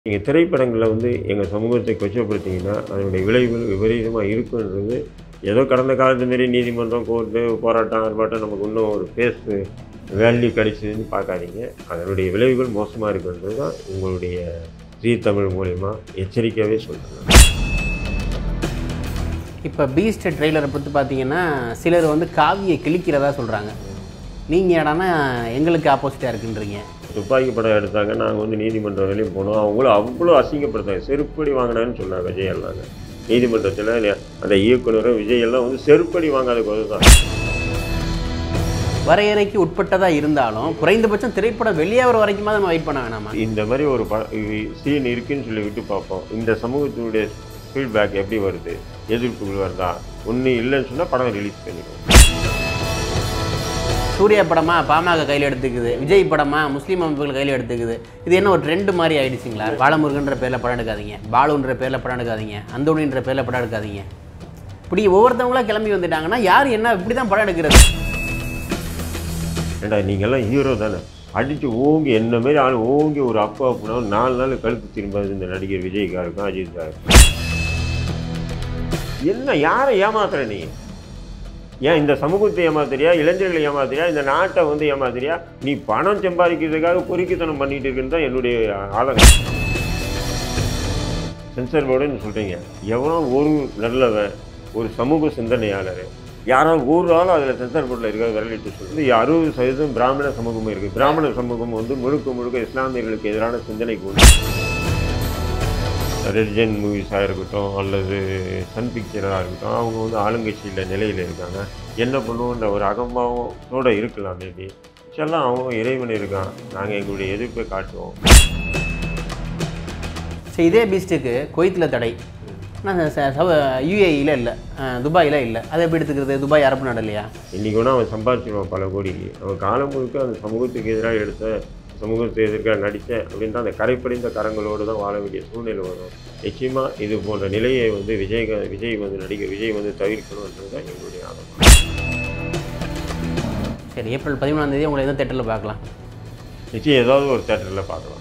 நீங்கள் திரைப்படங்களில் வந்து எங்கள் சமூகத்தை கொச்சப்படுத்திங்கன்னா அதனுடைய விளைவுகள் விபரீதமாக இருக்குன்றது ஏதோ கடந்த காலத்து மாரி நீதிமன்றம் கோர்ட்டு போராட்டம் ஆர்ப்பாட்டம் நமக்கு இன்னும் ஒரு ஃபேஸ் வேல்யூ கிடைச்சிதுன்னு பார்க்காதீங்க. அதனுடைய விளைவுகள் மோசமாக இருக்குன்றது தான் உங்களுடைய ஜீ தமிழ் மூலிமா எச்சரிக்கையாகவே சொல்கிறேன். இப்போ பீஸ்ட் ட்ரெய்லரை பற்றி பார்த்தீங்கன்னா சிலர் வந்து காவியை கிழிக்கிறதா சொல்கிறாங்க. நீங்கள் இடம்னா எங்களுக்கு ஆப்போசிட்டாக இருக்குன்றீங்க. துப்பாக்கி படம் எடுத்தாங்க, நாங்கள் வந்து நீதிமன்றம் வரையும் போனோம். அவங்களும் அவ்வளோ அசிங்கப்படுத்தாங்க. செருப்படி வாங்கினான்னு சொன்னாங்க விஜய் எல்லாங்க. நீதிமன்றத்தில் அந்த இயக்குனரும் விஜய் எல்லாம் வந்து செருப்படி வாங்காத போது தான். வரையறைக்கு உட்பட்டதாக இருந்தாலும் குறைந்தபட்சம் திரைப்படம் வெளியாகிற வரைக்குமா நம்ம வெயிட் பண்ண வேணாமா? இந்த மாதிரி ஒரு சீன் இருக்குன்னு சொல்லி விட்டு பார்ப்போம். இந்த சமூகத்தினுடைய ஃபீட்பேக் எப்படி வருது, எதிர்ப்புகள் வருதா, ஒன்றும் இல்லைன்னு சொன்னால் படம் ரிலீஸ் பண்ணிடுவோம். சூர்யா படமா பாமக கையில் எடுத்துக்குது, விஜய் படமா முஸ்லீம் அமைப்புகள் கையில் எடுத்துக்குது. இது என்ன ஒரு ட்ரெண்டு மாதிரி ஆயிடுச்சுங்களா? பாலமுருகன்ற பேரில் படம் எடுக்காதீங்க, பாலுன்ற பேரில் படம் எடுக்காதீங்க, அந்தோணின்ற பேரில் படம் எடுக்காதீங்க. இப்படி ஒவ்வொருத்தவங்களாம் கிளம்பி வந்துட்டாங்கன்னா யார் என்ன இப்படி தான் படம் எடுக்கிறது? ஏண்டா நீங்கள்லாம் ஹீரோ தானே, அடித்து ஓங்கி என்ன மாரி ஆள் ஓங்கி ஒரு அப்பா அப்படின்னா 4 நாள் கழுத்து திரும்பாது இந்த நடிகர் விஜய்க்காக இருக்கும், அஜித்காக இருக்கும். என்ன யாரை ஏமாத்துற நீ? ஏன் இந்த சமூகத்தை ஏமாத்துறியா, இளைஞர்களை ஏமாத்துறியா, இந்த நாட்டை வந்து ஏமாத்துறியா? நீ பணம் சம்பாதிக்கிறதுக்காக பொறுக்கித்தனம் பண்ணிட்டு இருக்குன்னு தான் என்னுடைய ஆதங்கம். சென்சார் போர்டுன்னு சொல்கிறீங்க, எவனோ ஒரு நல்லவன், ஒரு சமூக சிந்தனையாளர், யாராவது ஒரு ஆளும் அதில் சென்சார் போர்டில் இருக்காது விரலிட்டு சொல்லுது. 60% பிராமண சமூகமும் இருக்குது. பிராமண சமூகம் வந்து முழுக்க இஸ்லாமியர்களுக்கு எதிரான சிந்தனைக்கு உண்டு. ரெலிஜன் மூவிஸாக இருக்கட்டும் அல்லது சன் பிக்சராக இருக்கட்டும், அவங்க வந்து ஆளுங்கட்சியில் நிலையில் இருக்காங்க. என்ன பண்ணுவோன்ற ஒரு அகம்பாவத்தோடு இருக்கலாம். மேபி எல்லாம் அவங்க இறைவன் இருக்கான், நாங்கள் எங்களுடைய எதிர்ப்பை காட்டுவோம். சரி, இதே பீஸ்ட்டுக்கு குவைத்தில் தடை, ஆனால் யூஏஇயில் இல்லை, துபாயில் இல்லை. அதை எப்படி எடுத்துக்கிறது? துபாய் அரபு நாடு இல்லையா? இன்றைக்கி ஒன்று அவன் சம்பாதிச்சிருவான் பல கோடிக்கு. அவன் காலம் முழுக்க அந்த சமூகத்துக்கு எதிராக எடுத்த, சமூகத்தை எதிர்க்க நடித்தேன் அப்படின்ட்டு அந்த கரைப்படைந்த கரங்களோடு தான் வாழ வேண்டிய சூழ்நிலை வரும். நிச்சயமாக இது போன்ற நிலையை வந்து விஜய் வந்து நடிகர் விஜய் வந்து தவிர்க்கணுன்றது தான் எங்களுடைய ஆதங்கம். சரி, ஏப்ரல் 13ஆம் உங்களை எதுவும் தேட்டரில் பார்க்கலாம்? நிச்சயம் ஏதாவது ஒரு தேட்டரில் பார்க்கலாம்.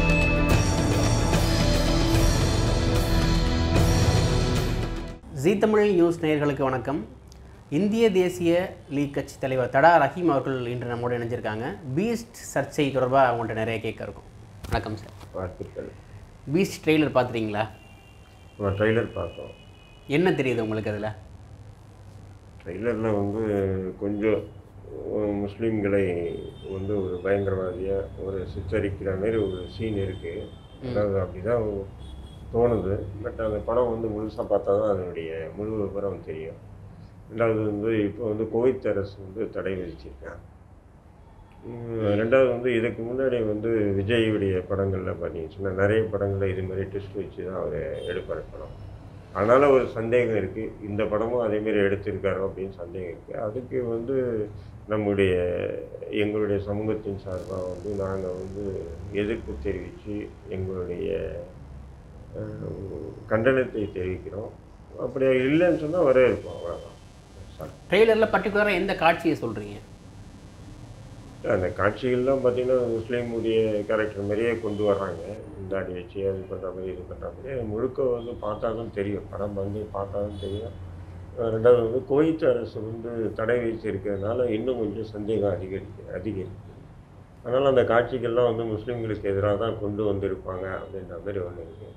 ஜீ தமிழ் நியூஸ் நேயர்களுக்கு வணக்கம். இந்திய தேசிய லீக் கட்சி தலைவர் தடா ரஹீம் அவர்கள் இன்று நம்மோடு இணைஞ்சிருக்காங்க. பீஸ்ட் சர்ச்சை தொடர்பாக அவங்கள்ட்ட நிறைய கேட்க இருக்கும். வணக்கம் சார். வாழ்த்துக்கள். Beast trailer பார்த்துறீங்களா? ட்ரெய்லர் பார்த்தோம். என்ன தெரியுது உங்களுக்கு அதில்? ட்ரெய்லரில் வந்து கொஞ்சம் முஸ்லீம்களை வந்து ஒரு பயங்கரவாதியாக ஒரு சித்தரிக்கிற மாதிரி ஒரு சீன் இருக்குது. அதாவது அப்படி தான் தோணுது. பட் அந்த படம் வந்து முழுசாக பார்த்தா தான் அதனுடைய முழு விவரம் தெரியும். ரெண்டாவது வந்து இப்போ வந்து குவைத் அரசு வந்து தடை விதிச்சிருக்காங்க. ரெண்டாவது வந்து இதுக்கு முன்னாடி வந்து விஜயுடைய படங்களில் பார்த்தீங்கன்னா நிறைய படங்களில் இது மாதிரி ட்விஸ்ட் வச்சு தான் அவர் எடுப்பார் படம். அதனால் ஒரு சந்தேகம் இருக்குது, இந்த படமும் அதேமாரி எடுத்திருக்காரோ அப்படின்னு சந்தேகம் இருக்குது. அதுக்கு வந்து எங்களுடைய சமூகத்தின் சார்பாக வந்து நாங்கள் வந்து எதிர்ப்பு தெரிவித்து எங்களுடைய கண்டனத்தை தெரிவிக்கிறோம். அப்படி இல்லைன்னு சொன்னால் வரவேற்போம், அவ்வளோதான். ட்ரெய்லரில் பர்டிகுலராக எந்த காட்சியை சொல்கிறீங்க? அந்த காட்சிகள்லாம் பார்த்திங்கன்னா முஸ்லீமுடைய கேரக்டர் மாதிரியே கொண்டு வர்றாங்க. தாடி வச்சு அது பண்ணுற மாதிரி இது பண்ணுற மாதிரி முழுக்க வந்து பார்த்தா தான் தெரியும், படம் வந்து பார்த்தா தான் தெரியும். ரெண்டாவது வந்து குவைத் அரசு வந்து தடை விதிச்சிருக்கிறதுனால இன்னும் கொஞ்சம் சந்தேகம் அதிகரிக்குது. அதனால் அந்த காட்சிகள்லாம் வந்து முஸ்லீம்களுக்கு எதிராக தான் கொண்டு வந்திருப்பாங்க அப்படின்ற மாதிரி ஒன்று இருக்குது.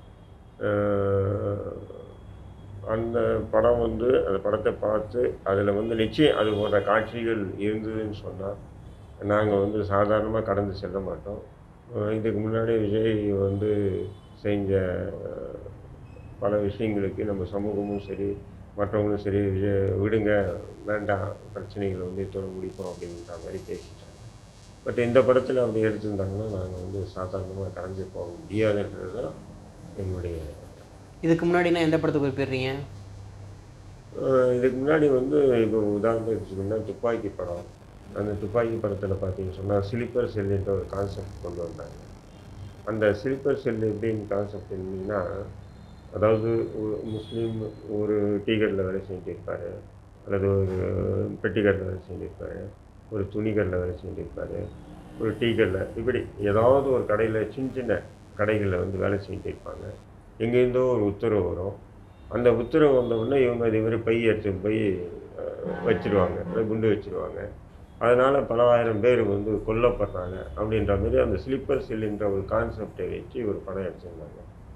அந்த படம் வந்து அந்த படத்தை பார்த்து அதில் வந்து நிச்சயம் அது போன்ற காட்சிகள் இருந்ததுன்னு சொன்னால் நாங்கள் வந்து சாதாரணமாக கடந்து செல்ல மாட்டோம். இதுக்கு முன்னாடி விஜய் வந்து செஞ்ச பல விஷயங்களுக்கு நம்ம சமூகமும் சரி மற்றவங்களும் சரி விடுங்க, வேண்டாம், பிரச்சனைகளை வந்து இதோட முடிப்போம் அப்படின்ற மாதிரி பேசிட்டாங்க. பட் இந்த படத்தில் அப்படி எடுத்திருந்தாங்கன்னா நாங்கள் வந்து சாதாரணமாக கடந்து போக முடியாதுன்றது தான் என்னுடைய. இதுக்கு முன்னாடினா எந்த படத்துக்கு போயிடுறீங்க? இதுக்கு முன்னாடி வந்து இப்போ உதாரணத்துக்கு வச்சுக்கோங்கன்னா துப்பாக்கி படம். அந்த துப்பாக்கி படத்தில் பார்த்தீங்கன்னு சொன்னால் ஸ்லீப்பர் செல்லுன்ற ஒரு கான்செப்ட் கொண்டு வந்தாங்க. அந்த ஸ்லீப்பர் செல் எப்படின்னு கான்செப்ட் இருந்தீங்கன்னா, அதாவது முஸ்லீம் ஒரு டீ கடையில் வேலை செஞ்சுருப்பார், அல்லது ஒரு பெட்டி கடையில் வேலை செஞ்சுருப்பார், ஒரு துணி கடையில் வேலை செஞ்சுருப்பார், ஒரு டீ கடையில், இப்படி ஏதாவது ஒரு கடையில் சின்ன சின்ன கடைகளில் வந்து வேலை செஞ்சுட்டு இருப்பாங்க. எங்கேருந்தோ ஒரு உத்தரவு வரும். அந்த உத்தரவு வந்த உடனே இவங்க இது மாரி பை எடுத்துன்னு போய் வச்சுருவாங்க. குண்டு வச்சுருவாங்க. அதனால பல ஆயிரம் பேர் வந்து கொல்லப்படுறாங்க அப்படின்ற மாரி அந்த ஸ்லீப்பர் செல்லுன்ற ஒரு கான்செப்டை வச்சு ஒரு படம் எடுத்திருந்தாங்க.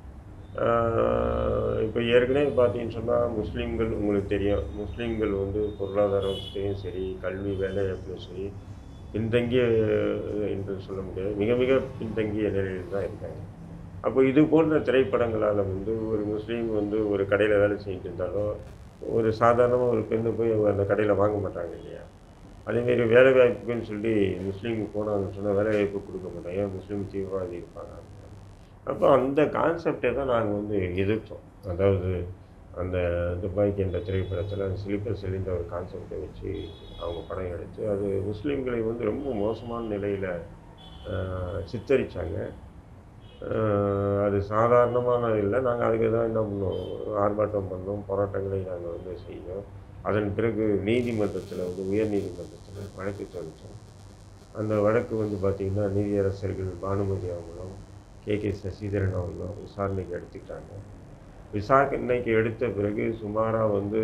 இப்போ ஏற்கனவே பார்த்தீங்கன்னு சொன்னா, முஸ்லீம்கள் உங்களுக்கு தெரியும். முஸ்லீம்கள் வந்து பொருளாதாரத்திலயும் சரி, கல்வி வேலைவாய்ப்பிலும் சரி, பின்தங்கிய என்று சொல்ல முடியாது. மிக மிக பின்தங்கிய நிலையில் தான் இருக்காங்க. அப்போ இது போன்ற திரைப்படங்களால வந்து ஒரு முஸ்லீம் வந்து ஒரு கடையில வேலை செஞ்சுட்டு இருந்தாலோ, ஒரு சாதாரணமா ஒரு பெண்ண போய் அந்த கடையில வாங்க மாட்டாங்க இல்லையா? அதேமாரி வேலைவாய்ப்புக்குன்னு சொல்லி முஸ்லீம் போனாங்கன்னு சொன்னா வேலைவாய்ப்பு குடுக்க மாட்டாங்க. ஏன் முஸ்லீம் தீவிரவாதி இருப்பாங்க. அப்போ அந்த கான்செப்ட்டை தான் நாங்க வந்து எதிர்த்தோம். அதாவது அந்த துப்பாக்கி என்ற திரைப்படத்தில அந்த ஸ்லீப்பர் செல்லுன்ற ஒரு கான்செப்ட்டை வச்சு அவங்க படம் எடுத்து, அது முஸ்லீம்களை வந்து ரொம்ப மோசமான நிலையில சித்தரிச்சாங்க. அ அது சாதாரணமானது இல்ல. நாங்க அதுக்கு தான் என்ன பண்ணோம், ஆர்ப்பாட்டம் பண்ணோம், போராட்டங்களை நாங்க வந்து செஞ்சோம். அதன் பிறகு நீதிமன்றத்தில வந்து உயர் நீதிமன்றத்தில வழக்கு தொடுத்தோம். அந்த வழக்கு வந்து பார்த்தீங்கன்னா, நீதியரசர்கள் பானுமதி அவங்களும், கே. சசிதரன் அவர்களும் விசாரணைக்கு எடுத்துக்கிட்டாங்க. விசாரணைக்கு எடுத்த பிறகு சுமாரா வந்து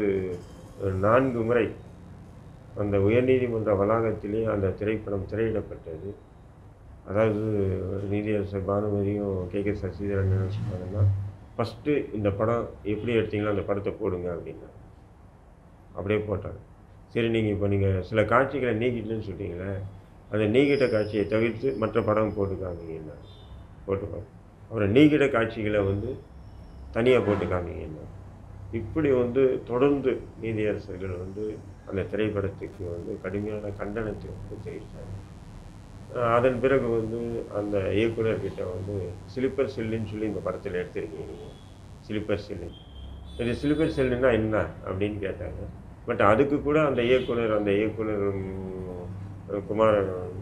4 முறை அந்த உயர்நீதிமன்ற வளாகத்திலே அந்த திரைப்படம் திரையிடப்பட்டது. அதாவது நீதியரசர் பானுமதியும், கே. சசிதரன் என்ன சொன்னாங்கன்னா, "ஃபர்ஸ்ட்டு இந்த படம் எப்படி எடுத்தீங்களோ அந்த படத்த போடுங்க" அப்படின்னாங்க. அப்படியே போட்டாங்க. சரி நீங்க சில காட்சிகள நீக்கிட்டேன்னு சொல்ட்டீங்களே, அந்த நீக்கிட்ட காட்சிய தவிர்த்து மற்ற படம் போட்டு காமிங்கன்னாங்க. போட்டு காமி அப்புறம் நீக்கிட்ட காட்சிகள வந்து தனியா போட்டு காமிங்கன்னாங்க. இப்படி வந்து தொடர்ந்து நீதியரசர்கள் வந்து அந்த திரைப்படத்துக்கு வந்து கடுமையான கண்டனத்தை வந்து தெரிவித்தாங்க. அதன் பிறகு வந்து அந்த இயக்குனர்கிட்ட வந்து ஸ்லீப்பர் செல்லுன்னு சொல்லி இந்த படத்தில எடுத்திருக்கீங்க நீங்க. Sleeper cell. இது ஸ்லீப்பர் செல்லுன்னா என்ன? அப்படின்னு கேட்டாங்க. பட் அதுக்கு கூட அந்த இயக்குனர் குமார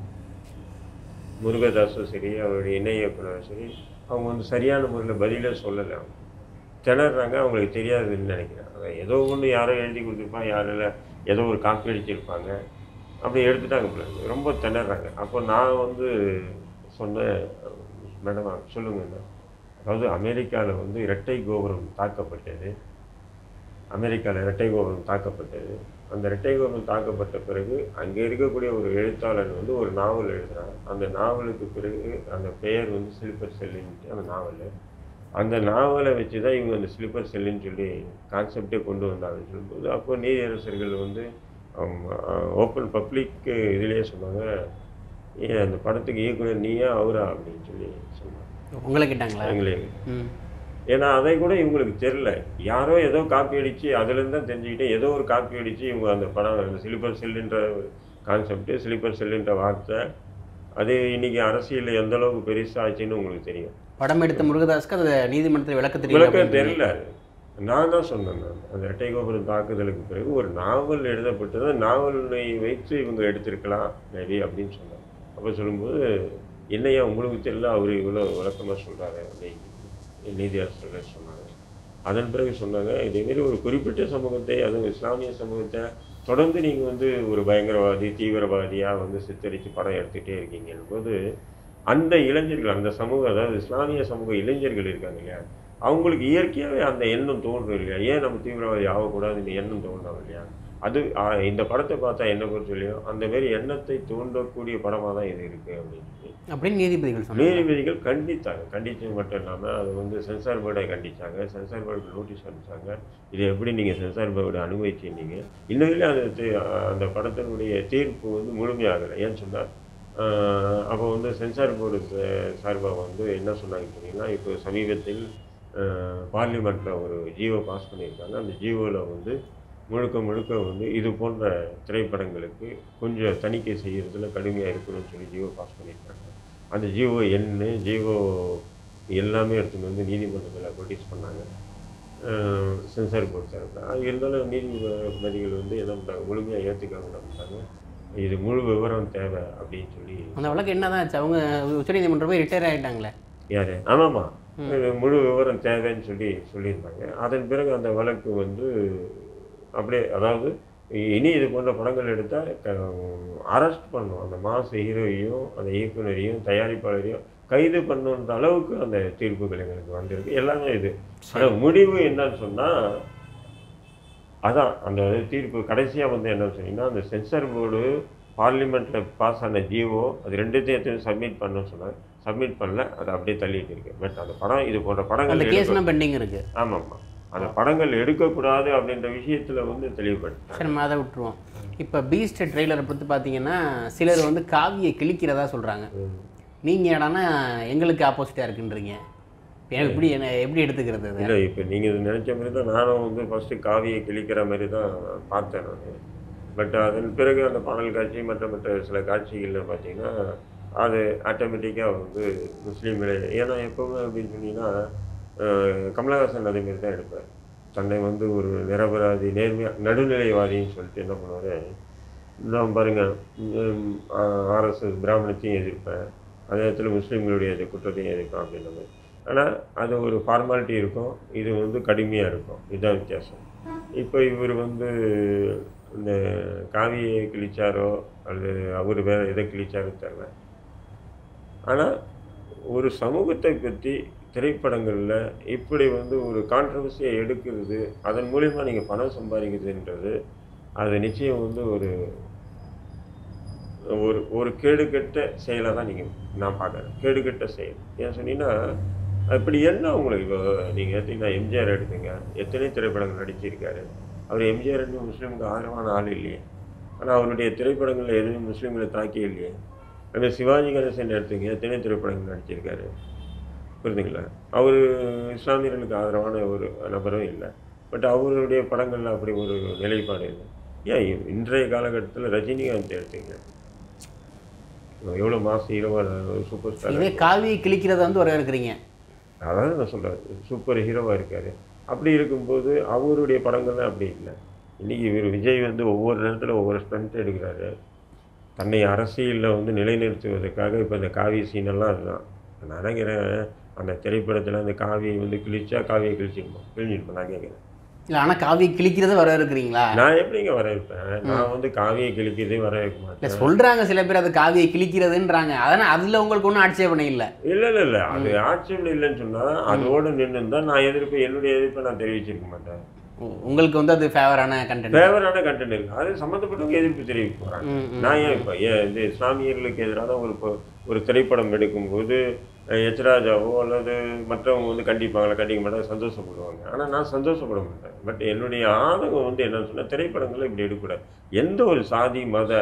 முருகதாஸும் சரி, அவருடைய இணை இயக்குனரும் சரி, அவங்க வந்து சரியான முறையில பதிலே சொல்லல அவங்க. திணர்றாங்க. அவங்களுக்கு தெரியாதுன்னு நினைக்கிறேன். ஏதோ ஒண்ணு யாரோ எழுதி குடுத்துருப்பான், யாரும் இல்ல ஏதோ ஒரு காப்பி அடிச்சிருப்பாங்க. அப்படி எடுத்துட்டாங்க போல இருக்கு. ரொம்ப திணர்றாங்க. அப்போ நான் வந்து சொன்னேன், "மேடம் சொல்லுங்கண்ணா." அதாவது அமெரிக்கால வந்து இரட்டை கோபுரம் தாக்கப்பட்டது. அமெரிக்கால இரட்டை கோபுரம் தாக்கப்பட்டது. அந்த இரட்டை கோபுரம் தாக்கப்பட்ட பிறகு, அங்கே இருக்கக்கூடிய ஒரு எழுத்தாளர் வந்து ஒரு நாவல் எழுதுறார். அந்த நாவலுக்கு பிறகு அந்த பெயர் வந்து ஸ்லீப்பர் செல்லுன்ட்டு அந்த நாவலு. அந்த நாவல வச்சு தான் இவங்க அந்த ஸ்லீப்பர் செல்லுன்னு சொல்லி கான்செப்ட்டே கொண்டு வந்தாங்கன்னு சொல்லும்போது, அப்போ நீதியரசர்கள் வந்து ஓப்பன் பப்ளிக் இதிலேயே சொன்னாங்க, "ஏன் அந்த படத்துக்கு இயக்குனர் நீயா? அவரா?" அப்படின்னு சொல்லி சொன்னாங்க. உங்கள கேட்டாங்களா? எங்களே. ம். ஏன்னா, அதை கூட இவங்களுக்கு தெரியல. யாரோ ஏதோ காப்பி அடிச்சு அதிலேருந்து தான் தெரிஞ்சுக்கிட்டேன். ஏதோ ஒரு காப்பி அடிச்சு இவங்க அந்த படம் அந்த ஸ்லீப்பர் செல்லுன்ற கான்செப்ட், ஸ்லீப்பர் செல்லுன்ற வார்த்தை, அது இன்னைக்கு அரசியல்ல எந்த அளவுக்கு பெருசா ஆச்சுன்னு உங்களுக்கு தெரியும். படம் எடுத்த முருகதாஸ்க்கு அது நீதிமன்றத்தில் விளக்க தெரியல விளக்கம் அப்படின்றீங்க. தெரியல அது. நான் தான் சொன்னேன் நான். அந்த இரட்டை கோபுரம் தாக்குதலுக்கு பிறகு ஒரு நாவல் எழுதப்பட்டது. நாவலை வைத்து இவங்க எடுத்திருக்கலாம் மேபி அப்படின்னு சொன்னாங்க. அப்ப சொல்லும்போது, "என்னய்யா உங்களுக்கு தெரியல, அவரு இவ்வளோ விளக்கமா சொல்றாரு" அப்படின்னு நீதியரசர்கள் சொன்னாங்க. அதன் பிறகு சொன்னாங்க, "இதேமாரி ஒரு குறிப்பிட்ட சமூகத்தை, அதுவும் இஸ்லாமிய சமூகத்த தொடர்ந்து நீங்க வந்து ஒரு பயங்கரவாதி, தீவிரவாதியா வந்து சித்தரிச்சு படம் எடுத்துட்டே இருக்கீங்கன்னும்போது, அந்த இளைஞர்கள் அந்த சமூகம் அதாவது இஸ்லாமிய சமூக இளைஞர்கள் இருக்காங்க இல்லையா? அவங்களுக்கு இயற்கையாவே அந்த எண்ணம் தோன்றும் இல்லையா? ஏன் நம்ம தீவிரவாதி ஆகக்கூடாதுன்னு எண்ணம் தோன்றும் இல்லையா? அது இந்த படத்த பார்த்தா என்ன பொறுத்தவரையும் அந்த மாரி எண்ணத்தை தூண்டக்கூடிய படமா தான் இது இருக்கு" அப்படின்னு சொல்லி அப்படின்னு நீதிபதிகள் சொன்னாங்க. நீதிபதிகள் கண்டித்தாங்க. கண்டித்தது மட்டும் இல்லாம, அது வந்து சென்சார் போர்டை கண்டிச்சாங்க. சென்சார் போர்டுக்கு நோட்டீஸ் அனுப்பிச்சாங்க. "இத எப்படி நீங்க சென்சார் போர்டு அனுமதிச்சீங்க?" இன்னும் வரையிலும் அந்த படத்தினுடைய தீர்ப்பு வந்து முழுமையாகல. ஏன்னு சொன்னா, அ அப்போ வந்து சென்சார் போர்டு சார்பா வந்து என்ன சொன்னாங்கன்னு சொன்னீங்கன்னா, இப்போ சமீபத்தில் பார்லிமென்ட்ல ஒரு ஜியோ பாஸ் பண்ணியிருக்காங்க. அந்த ஜியோல வந்து முழுக்க முழுக்க வந்து இது போன்ற திரைப்படங்களுக்கு கொஞ்சம் தணிக்கை செய்யறதுல கடுமையா இருக்கணும்னு சொல்லி ஜியோ பாஸ் பண்ணியிருக்காங்க. அந்த ஜியோ எண்ணு, ஜியோ எல்லாமே எடுத்துன்னு வந்து நீதிமன்றத்தில நோட்டீஸ் பண்ணாங்க. சென்சார் போர்டு தரப்புல. இருந்தாலும் நீதிபதிகள் வந்து என்ன பண்றாங்க, முழுமையா ஏத்துக்காம என்ன பண்றாங்க, "இது முழு விவரம் தேவை" அப்படின்னு சொல்லி அந்த வழக்கு என்னதான் ஆச்சு? அவங்க உச்சநீதிமன்றம் போய் ரிட்டையர் ஆயிட்டாங்களே. யாரு? ஆமாமா. இது முழு விவரம் தேவைன்னு சொல்லியிருந்தாங்க. அதன் பிறகு அந்த வழக்கு வந்து அப்படியே அதாவது இனி இது போன்ற படங்கள் எடுத்தா அரெஸ்ட் பண்ணணும். அந்த மாஸ் ஹீரோயையும், அந்த இயக்குனரையும், தயாரிப்பாளரையும் கைது பண்ணுன்ற அளவுக்கு அந்த தீர்ப்புகள் எங்களுக்கு வந்திருக்கு. எல்லாமே இது. ஆனால் முடிவு என்னன்னு சொன்னால், அதான் அந்த தீர்ப்பு கடைசியாக வந்து என்னன்னு சொன்னீங்கன்னா, அந்த சென்சார் போர்டு பார்லிமெண்ட்டில் பாஸ் ஆன ஜிஓ அது 2த்தையும் சப்மிட் பண்ணணும்னு சொன்னாங்க. சப்மிட் பண்ணல, அதை அப்படியே தள்ளிட்டு இருக்கு. பட் அந்த படம் இது போன்ற படங்கள் பெண்டிங் இருக்கு. ஆமாம்மா, அந்த படங்கள் எடுக்கக்கூடாது அப்படின்ற விஷயத்தில் வந்து தெளிவுபடுத்து. சரி, நம்ம அதை விட்டுருவோம். இப்போ பீஸ்ட் ட்ரெய்லரை பற்றி பார்த்தீங்கன்னா சிலர் வந்து காவியை கிழிக்கிறதா சொல்கிறாங்க. நீங்கள் என்னன்னா எங்களுக்கு ஆப்போசிட்டாக இருக்குன்றீங்க. எனக்கு எப்படி எடுத்துக்கிறது அது? இல்லை, இப்போ நீங்கள் நினச்ச மாதிரி தான் நானும் வந்து ஃபஸ்ட்டு காவியை கிழிக்கிற மாதிரி தான் பார்த்தேன் நான். பட் அதன் பிறகு அந்த பாடல் காட்சி மற்ற சில காட்சிகளில் பார்த்தீங்கன்னா அது ஆட்டோமேட்டிக்காக வந்து முஸ்லீம்களை, ஏன்னா எப்போவுமே அப்படின்னு சொன்னீங்கன்னா கமலஹாசன் அதேமாரி தான் எடுப்பார். தன்னை வந்து ஒரு நிரபராதி நேர்மையாக நடுநிலைவாதின்னு சொல்லிட்டு என்ன பண்ணுவார், நான் பாருங்கள் ஆர்எஸ்எஸ் பிராமணத்தையும் எதிர்ப்பேன், அதே நேரத்தில் முஸ்லீம்களுடைய குற்றத்தையும் எதிர்ப்பேன் அப்படின்ற மாதிரி. ஆனால் அது ஒரு ஃபார்மாலிட்டி இருக்கும், இது வந்து கடுமையாக இருக்கும். இதுதான் வித்தியாசம். இப்போ இவர் வந்து இந்த காவியை கிழிச்சாரோ அல்லது அவர் வேறு எதை கிழிச்சாரோ தெரியல. ஆனால் ஒரு சமூகத்தை பற்றி திரைப்படங்களில் இப்படி வந்து ஒரு கான்ட்ரவர்சியை எடுக்கிறது, அதன் மூலிமா நீங்கள் பணம் சம்பாதிக்கிறதுன்றது அது நிச்சயம் வந்து ஒரு ஒரு ஒரு கேடுகெட்ட செயலை தான் நான் பார்க்குறேன். கேடுகெட்ட செயல். ஏன் சொன்னீங்கன்னா, அப்படி என்ன உங்களுக்கு இப்போ நீங்கள் எடுத்தீங்கன்னா எம்ஜிஆர் எடுத்துங்க, எத்தனை திரைப்படங்கள் நடிச்சிருக்காரு. அவர் எம்ஜிஆர் முஸ்லீமுக்கு ஆதரவான ஆள் இல்லையே, ஆனால் அவருடைய திரைப்படங்களில் எதுவும் முஸ்லீம்களை தாக்கி இல்லையே. அந்த சிவாஜி கணேசன் எடுத்துங்க, எத்தனை திரைப்படங்கள் நடிச்சிருக்காரு, புரியுதுங்களா? அவர் இஸ்லாமியர்களுக்கு ஆதரவான ஒரு நபரும் இல்லை. பட் அவருடைய படங்களில் அப்படி ஒரு நிலைப்பாடு இல்லை. ஏன் இன்றைய காலகட்டத்தில் ரஜினிகாந்த் எடுத்துங்க, எவ்வளோ மாசு ஹீரோவாக சூப்பர் ஸ்டார். இதே காவியை கிழிக்கிறத வந்து வர இருக்கிறீங்க. அதாவது நான் சொல்கிறேன், சூப்பர் ஹீரோவாக இருக்கார். அப்படி இருக்கும்போது அவருடைய படங்கள்லாம் அப்படி இல்லை. இன்றைக்கி இவர் விஜய் வந்து ஒவ்வொரு நேரத்தில் ஒவ்வொரு ஸ்டண்ட் எடுக்கிறாரு, தன்னை அரசியலில் வந்து நிலைநிறுத்துவதற்காக. இப்போ இந்த காவி சீனெல்லாம் அதுதான். நான் நினைக்கிறேன், அந்த திரைப்படத்தில் அந்த காவியை வந்து காவியை கிழிச்சிருப்போம் நான் கேட்குறேன். இல்லை, ஆனால் காவியை கிழிக்கிறத வர இருக்கிறீங்களா? நான் எப்படிங்க வர வைப்பேன்? நான் வந்து காவியை கிழிக்கிறதே வர வைக்க மாட்டேன். இல்லை, சொல்கிறாங்க சில பேர் அது காவியை கிழிக்கிறதுன்றாங்க. அதனால் அதில் உங்களுக்கு ஒன்றும் ஆட்சேபனை இல்லை. இல்லை, அது ஆட்சேபனை இல்லைன்னு சொன்னால் அதோடு நின்று தான் நான் என்னுடைய எதிர்ப்பை நான் தெரிவிச்சிருக்க மாட்டேன். உங்களுக்கு வந்து அது ஃபேவரான கண்டென்ட் இருக்கு, அது சம்மந்தப்பட்டவங்க எதிர்ப்பு தெரிவிக்க போகிறாங்க. நான் ஏன் இப்போ இந்த இஸ்லாமியர்களுக்கு எதிரான ஒரு திரைப்படம் எடுக்கும்போது எச்ராஜாவோ அல்லது மற்றவங்க வந்து கண்டிப்பாங்களா, கண்டிக்க மாட்டாங்க, சந்தோஷப்படுவாங்க. ஆனால் நான் சந்தோஷப்பட மாட்டேன். பட் என்னுடைய ஆதங்கம் வந்து என்னன்னு சொன்னால், திரைப்படங்களை இப்படி எடுக்கக்கூடாது. எந்த ஒரு சாதி மத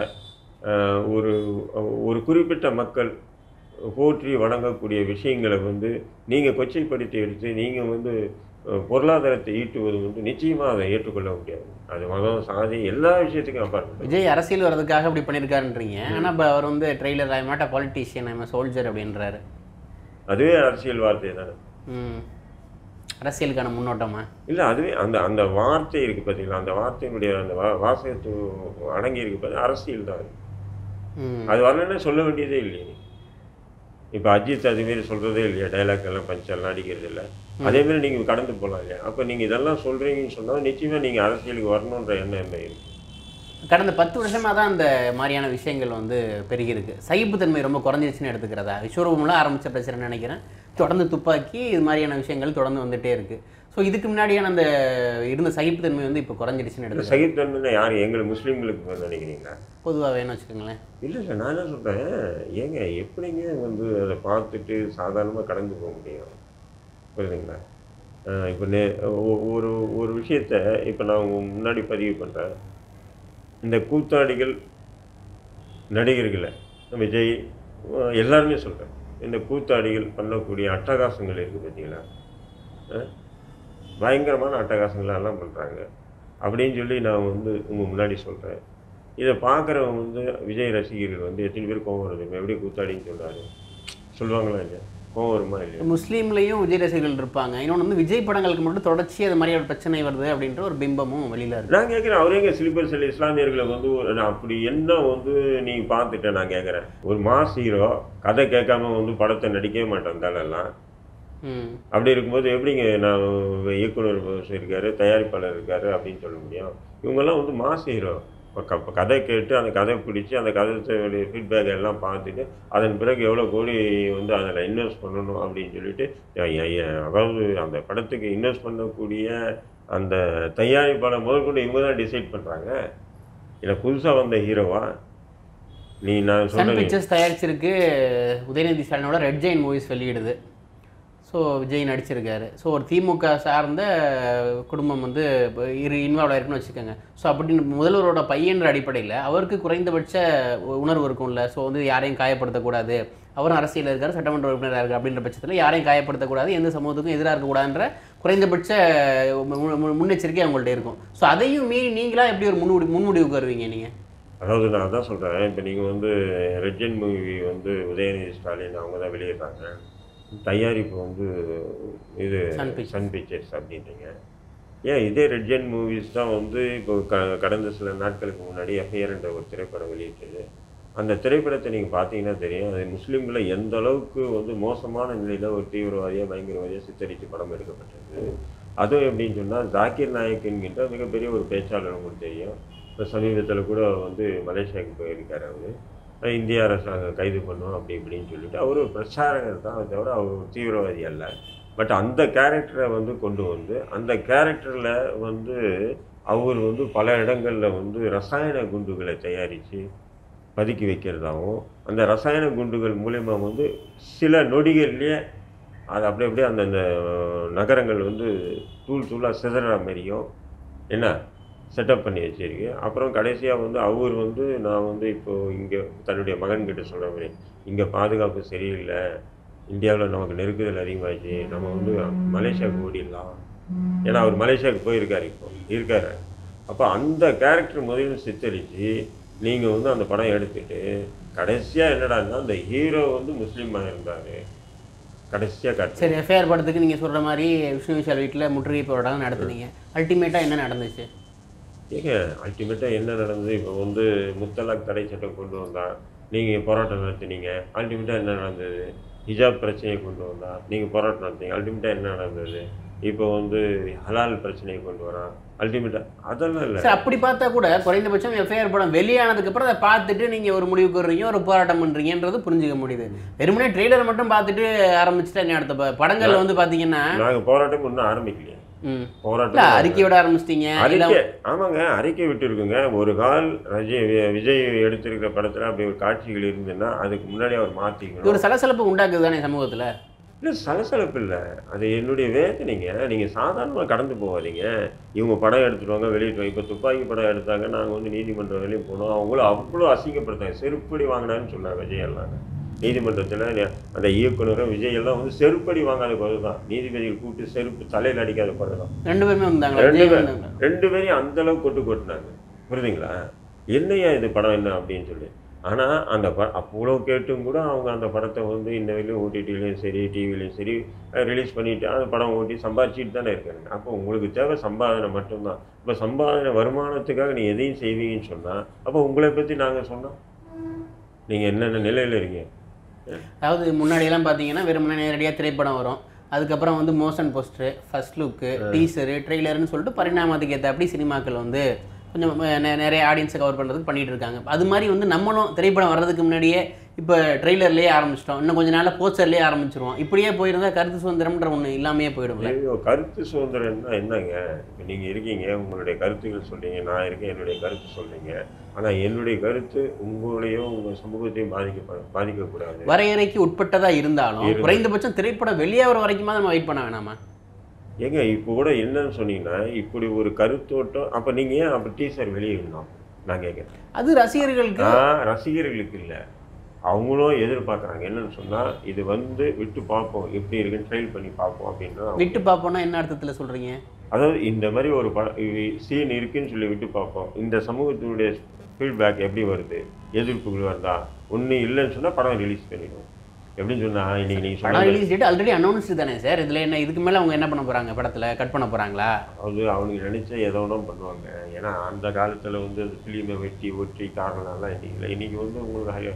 ஒரு குறிப்பிட்ட மக்கள் போற்றி வணங்கக்கூடிய விஷயங்களை வந்து நீங்கள் கொச்சைப்படுத்தி எடுத்து நீங்கள் வந்து பொருளாதாரத்தை ஈட்டுவது வந்து நிச்சயமாக அதை ஏற்றுக்கொள்ள முடியாது. அது மதம் சாதி எல்லா விஷயத்துக்கும் அப்பாற்பட்டு. விஜய் அரசியல் வர்றதுக்காக அப்படி பண்ணியிருக்காருன்றீங்க. ஆனால் இப்போ அவர் வந்து ட்ரெய்லர் ஐ மாட்ட பாலிட்டிஷியன், ஐ சோல்ஜர் அப்படின்றாரு. அதுவே அரசியல் வார்த்தை தானே. அரசியலுக்கான முன்னோட்டமா இல்லை, அதுவே அந்த வார்த்தை இருக்குது பார்த்தீங்களா, அந்த வார்த்தையினுடைய அந்த வாசகத்து அடங்கி இருக்கு பார்த்தீங்கன்னா அரசியல் தான். அது வரலன்னா சொல்ல வேண்டியதே இல்லையே. இப்போ அஜித் அதுமாரி சொல்கிறதே இல்லையா, டைலாக் எல்லாம் பஞ்செல்லாம் அடிக்கிறது இல்லை. அதேமாரி நீங்கள் கடந்து போகலாம் இல்லையா? அப்போ நீங்கள் இதெல்லாம் சொல்கிறீங்கன்னு சொன்னால் நிச்சயமாக நீங்கள் அரசியலுக்கு வரணுன்ற எண்ணம் என்ன இருக்குது? கடந்த 10 வருஷமாக தான் அந்த மாதிரியான விஷயங்கள் வந்து பெருகிருக்கு. சகிப்புத்தன்மை ரொம்ப குறைஞ்சிருச்சுன்னு எடுத்துக்கிறதா? விஸ்வரூபம்லாம் ஆரம்பித்த பிரச்சனைன்னு நினைக்கிறேன். தொடர்ந்து துப்பாக்கி இது மாதிரியான விஷயங்கள் தொடர்ந்து வந்துகிட்டே இருக்குது. ஸோ இதுக்கு முன்னாடியான அந்த இருந்த சகிப்புத்தன்மை வந்து இப்போ குறைஞ்சிடுச்சுன்னு எடுத்து. சகிப்புத்தன்மை யார் எங்களுக்கு முஸ்லீம்களுக்கு நினைக்கிறீங்களா? பொதுவாக வேணும்னு வச்சுக்கோங்களேன். இல்லை, நான் என்ன சொல்கிறேன், ஏங்க எப்படிங்க வந்து அதை பார்த்துட்டு சாதாரணமாக கடந்து போக முடியும், புரியுதுங்களா? இப்போ ஒரு விஷயத்தை இப்போ நான் உங்கள் முன்னாடி பதிவு பண்ணுறேன். இந்த கூத்தாடிகள் நடிகர்களை விஜய் எல்லாருமே சொல்கிறேன், இந்த கூத்தாடிகள் பண்ணக்கூடிய அட்டகாசங்கள் இருக்குது பார்த்தீங்களா, பயங்கரமான அட்டகாசங்களெல்லாம் பண்ணுறாங்க அப்படின்னு சொல்லி நான் வந்து உங்கள் முன்னாடி சொல்கிறேன். இதை பார்க்குறவங்க வந்து விஜய் ரசிகர்கள் வந்து எத்தனை பேர் கோவம் வருது, எப்படி கூத்தாடின்னு சொல்கிறாரு சொல்லுவாங்களா இல்லையா? கோவம் வருமா இல்லையா? முஸ்லீம்லேயும் விஜய் ரசிகர்கள் இருப்பாங்க. இன்னொன்று வந்து விஜய் படங்களுக்கு மட்டும் தொடர்ச்சி அது மாதிரி ஒரு பிரச்சனை வருது அப்படின்ற ஒரு பிம்பமும் வெளியில் இருக்குது. நான் கேட்குறேன், அவரே எங்கள் ஸ்லீப்பர் செல் இஸ்லாமியர்களை வந்து அப்படி என்ன வந்து நீங்கள் பார்த்துட்டேன். நான் கேட்குறேன், ஒரு மாஸ் ஹீரோ கதை கேட்காம வந்து படத்தை நடிக்கவே மாட்டேன் தானெல்லாம். அப்படி இருக்கும்போது எப்படிங்க நான் இயக்குனர் இருக்காரு, தயாரிப்பாளர் இருக்காரு அப்படின்னு சொல்ல முடியும்? இவங்கெல்லாம் வந்து மாஸ் ஹீரோ, கதை கேட்டு அந்த கதை பிடிச்சி அந்த கதையோடைய ஃபீட்பேக் எல்லாம் பார்த்துட்டு அதன் பிறகு எவ்வளோ கோடி வந்து அதில் இன்வெஸ்ட் பண்ணணும் அப்படின்னு சொல்லிட்டு அதாவது அந்த படத்துக்கு இன்வெஸ்ட் பண்ணக்கூடிய அந்த தயாரிப்பாளர் முதற்கொண்டு இவங்க தான் டிசைட் பண்ணுறாங்க. இல்லை புதுசாக வந்த ஹீரோவா நான் சன் பிக்சர்ஸ் தயாரிச்சிருக்கு. உதயநிதி ஸ்டாலினோட ரெட் ஜெயின் மூவிஸ் வெளியிடுது. ஸோ விஜய் நடிச்சிருக்காரு. ஸோ ஒரு திமுக சார்ந்த குடும்பம் வந்து இன்வால்வ் ஆயிருக்குன்னு வச்சுக்கோங்க. ஸோ அப்படின்னு முதல்வரோட பையன்ற அடிப்படையில் அவருக்கு குறைந்தபட்ச உணர்வு இருக்கும்ல. ஸோ வந்து யாரையும் காயப்படுத்தக்கூடாது, அவரும் அரசியலில் இருக்கார், சட்டமன்ற உறுப்பினராக இருக்கார். அப்படின்ற பட்சத்தில் யாரையும் காயப்படுத்தக்கூடாது, எந்த சமூகத்துக்கும் எதிராக இருக்கக்கூடாதுன்ற குறைந்தபட்ச முன்னெச்சரிக்கை அவங்கள்ட்ட இருக்கும். ஸோ அதையும் மீறி நீங்களாக எப்படி ஒரு முன்முடிவுக்கு வருவீங்க நீங்கள்? அதாவது நான் தான் சொல்கிறேன், இப்போ நீங்கள் வந்து ரெட் ஜெயின் மூவி வந்து உதயநிதி ஸ்டாலின் அவங்க தான் வெளியிடுறாங்க. தயாரிப்பு வந்து இது சன் பிக்சர்ஸ் அப்படின்றீங்க. ஏன் இதே ரெட் ஜெயின் மூவிஸ் தான் வந்து இப்போ கடந்த சில நாட்களுக்கு முன்னாடி எஃப்ஐஆர் என்ற ஒரு திரைப்படம் வெளியிட்டது. அந்த திரைப்படத்தை நீங்கள் பார்த்தீங்கன்னா தெரியும், அது முஸ்லீம்களை எந்த அளவுக்கு வந்து மோசமான நிலையில் ஒரு தீவிரவாதியாக பயங்கரவாதியாக சித்தரித்து படம் எடுக்கப்பட்டது. அதுவும் எப்படின்னு சொன்னால் ஜாக்கிர் நாயக் என்கின்ற மிகப்பெரிய ஒரு பேச்சாளர் உங்களுக்கு தெரியும். இப்போ சமீபத்தில் கூட வந்து மலேசியாவுக்கு போயிருக்கார். அவர் இந்திய அரசாங்கம் கைது பண்ணும் அப்படி இப்படின்னு சொல்லிட்டு அவர் ஒரு பிரச்சாரகர் தான், தவிர அவர் ஒரு தீவிரவாதி அல்ல. பட் அந்த கேரக்டரை வந்து கொண்டு வந்து அந்த கேரக்டரில் வந்து அவர் வந்து பல இடங்களில் வந்து ரசாயன குண்டுகளை தயாரித்து பதுக்கி வைக்கிறதாகவும், அந்த ரசாயன குண்டுகள் மூலயமா வந்து சில நொடிகள்லேயே அது அப்படியே அந்த நகரங்கள் வந்து தூளாக சிதற மாதிரியும் என்ன செட்டப் பண்ணி வச்சுருக்கு. அப்புறம் கடைசியாக வந்து அவர் வந்து நான் வந்து இப்போது இங்கே தன்னுடைய மகன்கிட்ட சொல்கிற மாதிரி, இங்கே பாதுகாப்பு சரியில்லை, இந்தியாவில் நமக்கு நெருக்குதல் அதிகமாகிடுச்சு, நம்ம வந்து மலேசியாவுக்கு ஓடிடலாம். ஏன்னா அவர் மலேசியாவுக்கு போயிருக்காரு, இப்போ இருக்கார். அப்போ அந்த கேரக்டர் முதலில் சித்தரித்து நீங்கள் வந்து அந்த படம் எடுத்துகிட்டு கடைசியாக என்னடான்னா அந்த ஹீரோ வந்து முஸ்லீமாக இருந்தார் கடைசியாக காட்டு. சரி, எஃப்ஐஆர் படத்துக்கு நீங்கள் சொல்கிற மாதிரி விஷ்ணு விஷால் வீட்டில் முற்றுகை போராட்டம் நடத்துனீங்க. அல்டிமேட்டாக என்ன நடந்துச்சு? ஏங்க அல்டிமேட்டாக என்ன நடந்தது? இப்போ வந்து முத்தலாக் தடை சட்டம் கொண்டு வந்தால் நீங்கள் போராட்டம் நடத்தினீங்க. அல்டிமேட்டாக என்ன நடந்தது? ஹிஜாப் பிரச்சனையை கொண்டு வந்தால் நீங்கள் போராட்டம் நடத்தினீங்க. அல்டிமேட்டாக என்ன நடந்தது? இப்போ வந்து ஹலால் பிரச்சனையை கொண்டு வரான். அல்டிமேட்டாக அதெல்லாம் இல்லை. சார் அப்படி பார்த்தா கூட குறைந்தபட்சம் எஃப்ஐஆர் படம் வெளியானதுக்கப்புறம் அதை பார்த்துட்டு நீங்கள் ஒரு முடிவுக்கு வர்றீங்க, ஒரு போராட்டம் பண்ணுறீங்கன்றது புரிஞ்சுக்க முடியுது. வெறுமனே ட்ரெய்லரை மட்டும் பார்த்துட்டு ஆரம்பிச்சுட்டா என்ன அடுத்த படங்களில் வந்து பார்த்தீங்கன்னா நாங்கள் போராட்டம் இன்னும் ஆரம்பிக்கலையே. போராட்டம் அறிக்கையோட ஆரம்பிச்சிட்டீங்க. ஆமாங்க, அறிக்கை விட்டு இருக்குங்க. ஒரு கால் விஜய் எடுத்திருக்கிற படத்துல அப்படி ஒரு காட்சிகள் இருந்ததுன்னா அதுக்கு முன்னாடி அவர் மாற்றிக்கணும். ஒரு சலசலப்பு உண்டாக்குது தானே சமூகத்தில்? இல்லை, சலசலப்பு இல்லை, அது என்னுடைய வேதனைங்க. நீங்கள் சாதாரணமாக கடந்து போகாதீங்க. இவங்க படம் எடுத்துருவாங்க, வெளியிட்டுருவாங்க. இப்போ துப்பாக்கி படம் எடுத்தாங்க, நாங்கள் வந்து நீதிமன்றம் வெளியே போனோம், அவங்களும் அவ்வளோ அசிங்கப்படுத்தாங்க. செருப்படி வாங்கினான்னு சொன்னாங்க விஜய் எல்லாம் நீதிமன்றத்தில். அந்த இயக்குனரும் விஜய் எல்லாம் வந்து செருப்படி வாங்காத குறை தான், நீதிபதிகள் கூப்பிட்டு செருப்பு தலையில் அடிக்காத குறை தான். ரெண்டு பேருமே வந்தாங்க, ரெண்டு பேரையும் அந்த அளவுக்கு கொட்டினாங்க. புரியுதுங்களா? என்னையா இது படம் என்ன அப்படின்னு சொல்லி. ஆனால் அந்த அவ்வளோ கேட்டும் கூட அவங்க அந்த படத்தை வந்து இந்த வரையிலும் ஓடிடிலையும் சரி டிவிலையும் சரி ரிலீஸ் பண்ணிவிட்டு அந்த படம் ஓட்டி சம்பாதிச்சிட்டு தானே இருக்காங்க. அப்போ உங்களுக்கு தேவை சம்பாதனை மட்டும்தான். இப்போ சம்பாதனை வருமானத்துக்காக நீங்கள் எதையும் செய்வீங்கன்னு சொன்னால் அப்போ உங்களை பற்றி நாங்கள் சொன்னோம் நீங்கள் என்னென்ன நிலையில் இருக்கீங்க. அதாவது முன்னாடியெல்லாம் பார்த்தீங்கன்னா வெறுமனே நேரடியாக திரைப்படம் வரும், அதுக்கப்புறம் வந்து motion poster, first look, teaser, ட்ரெய்லர்னு சொல்லிட்டு பரிணாமத்துக்கு ஏற்றபடி சினிமாக்கள் வந்து கொஞ்சம் நிறைய ஆடியன்ஸை கவர் பண்ணுறதுக்கு பண்ணிகிட்டு இருக்காங்க. அது மாதிரி வந்து நம்மளும் திரைப்படம் வர்றதுக்கு முன்னாடியே இப்போ ட்ரெய்லர்லேயே ஆரம்பிச்சிட்டோம், இன்னும் கொஞ்சம் நாளில் போஸ்டர்லேயே ஆரம்பிச்சிருவோம். இப்படியே போயிருந்தால் கருத்து சுதந்திரம்ன்ற ஒன்று இல்லாமையே போயிடும்ல. கருத்து சுதந்திரம்னா என்னங்க? இப்போ நீங்கள் இருக்கீங்க, உங்களுடைய கருத்துக்கள் சொல்கிறீங்க, நான் இருக்கேன், என்னுடைய கருத்து சொல்கிறீங்க. ஆனால் என்னுடைய கருத்து உங்களையும் உங்கள் சமூகத்தையும் பாதிக்கக்கூடாது. வரையறைக்கு உட்பட்டதாக இருந்தாலும் குறைந்தபட்சம் திரைப்படம் வெளியாகிற வரைக்கும் நம்ம வெயிட் பண்ண வேணாமா? ஏங்க இப்போ கூட என்னன்னு சொன்னீங்கன்னா இப்படி ஒரு கருத்தோட்டம், அப்போ நீங்கள் ஏன் அப்போ டீசர் வெளியிடணும் நான் கேட்குறேன். அது ரசிகர்களுக்கு இல்லை, அவங்களும் எதிர்பார்க்குறாங்க. என்னன்னு சொன்னால் இது வந்து விட்டு பார்ப்போம், எப்படி இருக்குன்னு ட்ரைல் பண்ணி பார்ப்போம் அப்படின்னா. விட்டு பார்ப்போம்னா என்ன அர்த்தத்தில் சொல்கிறீங்க? அதாவது இந்த மாதிரி ஒரு சீன் இருக்குன்னு சொல்லி விட்டு பார்ப்போம், இந்த சமூகத்தினுடைய ஃபீட்பேக் எப்படி வருது, எதிர்ப்புகள் வருதா, ஒன்றும் இல்லைன்னு சொன்னால் படம் ரிலீஸ் பண்ணிடுவோம். எப்படின்னு சொன்னால் இன்றைக்கி நீங்கள் படம் ரிலீஸ் டேட் ஆல்ரெடி அனௌன்ஸ்டு தானே சார். இதில் என்ன இதுக்கு மேலே அவங்க என்ன பண்ண போகிறாங்க? படத்தில் கட் பண்ண போகிறாங்களா? அது அவனுக்கு நினச்சா எதோ ஒன்றும் பண்ணுவாங்க. ஏன்னா அந்த காலத்தில் வந்து அந்த ஃபிலிமை வெட்டி ஒற்றி காரணம்லாம் இன்றைக்கி இன்றைக்கி வந்து உங்களுக்கு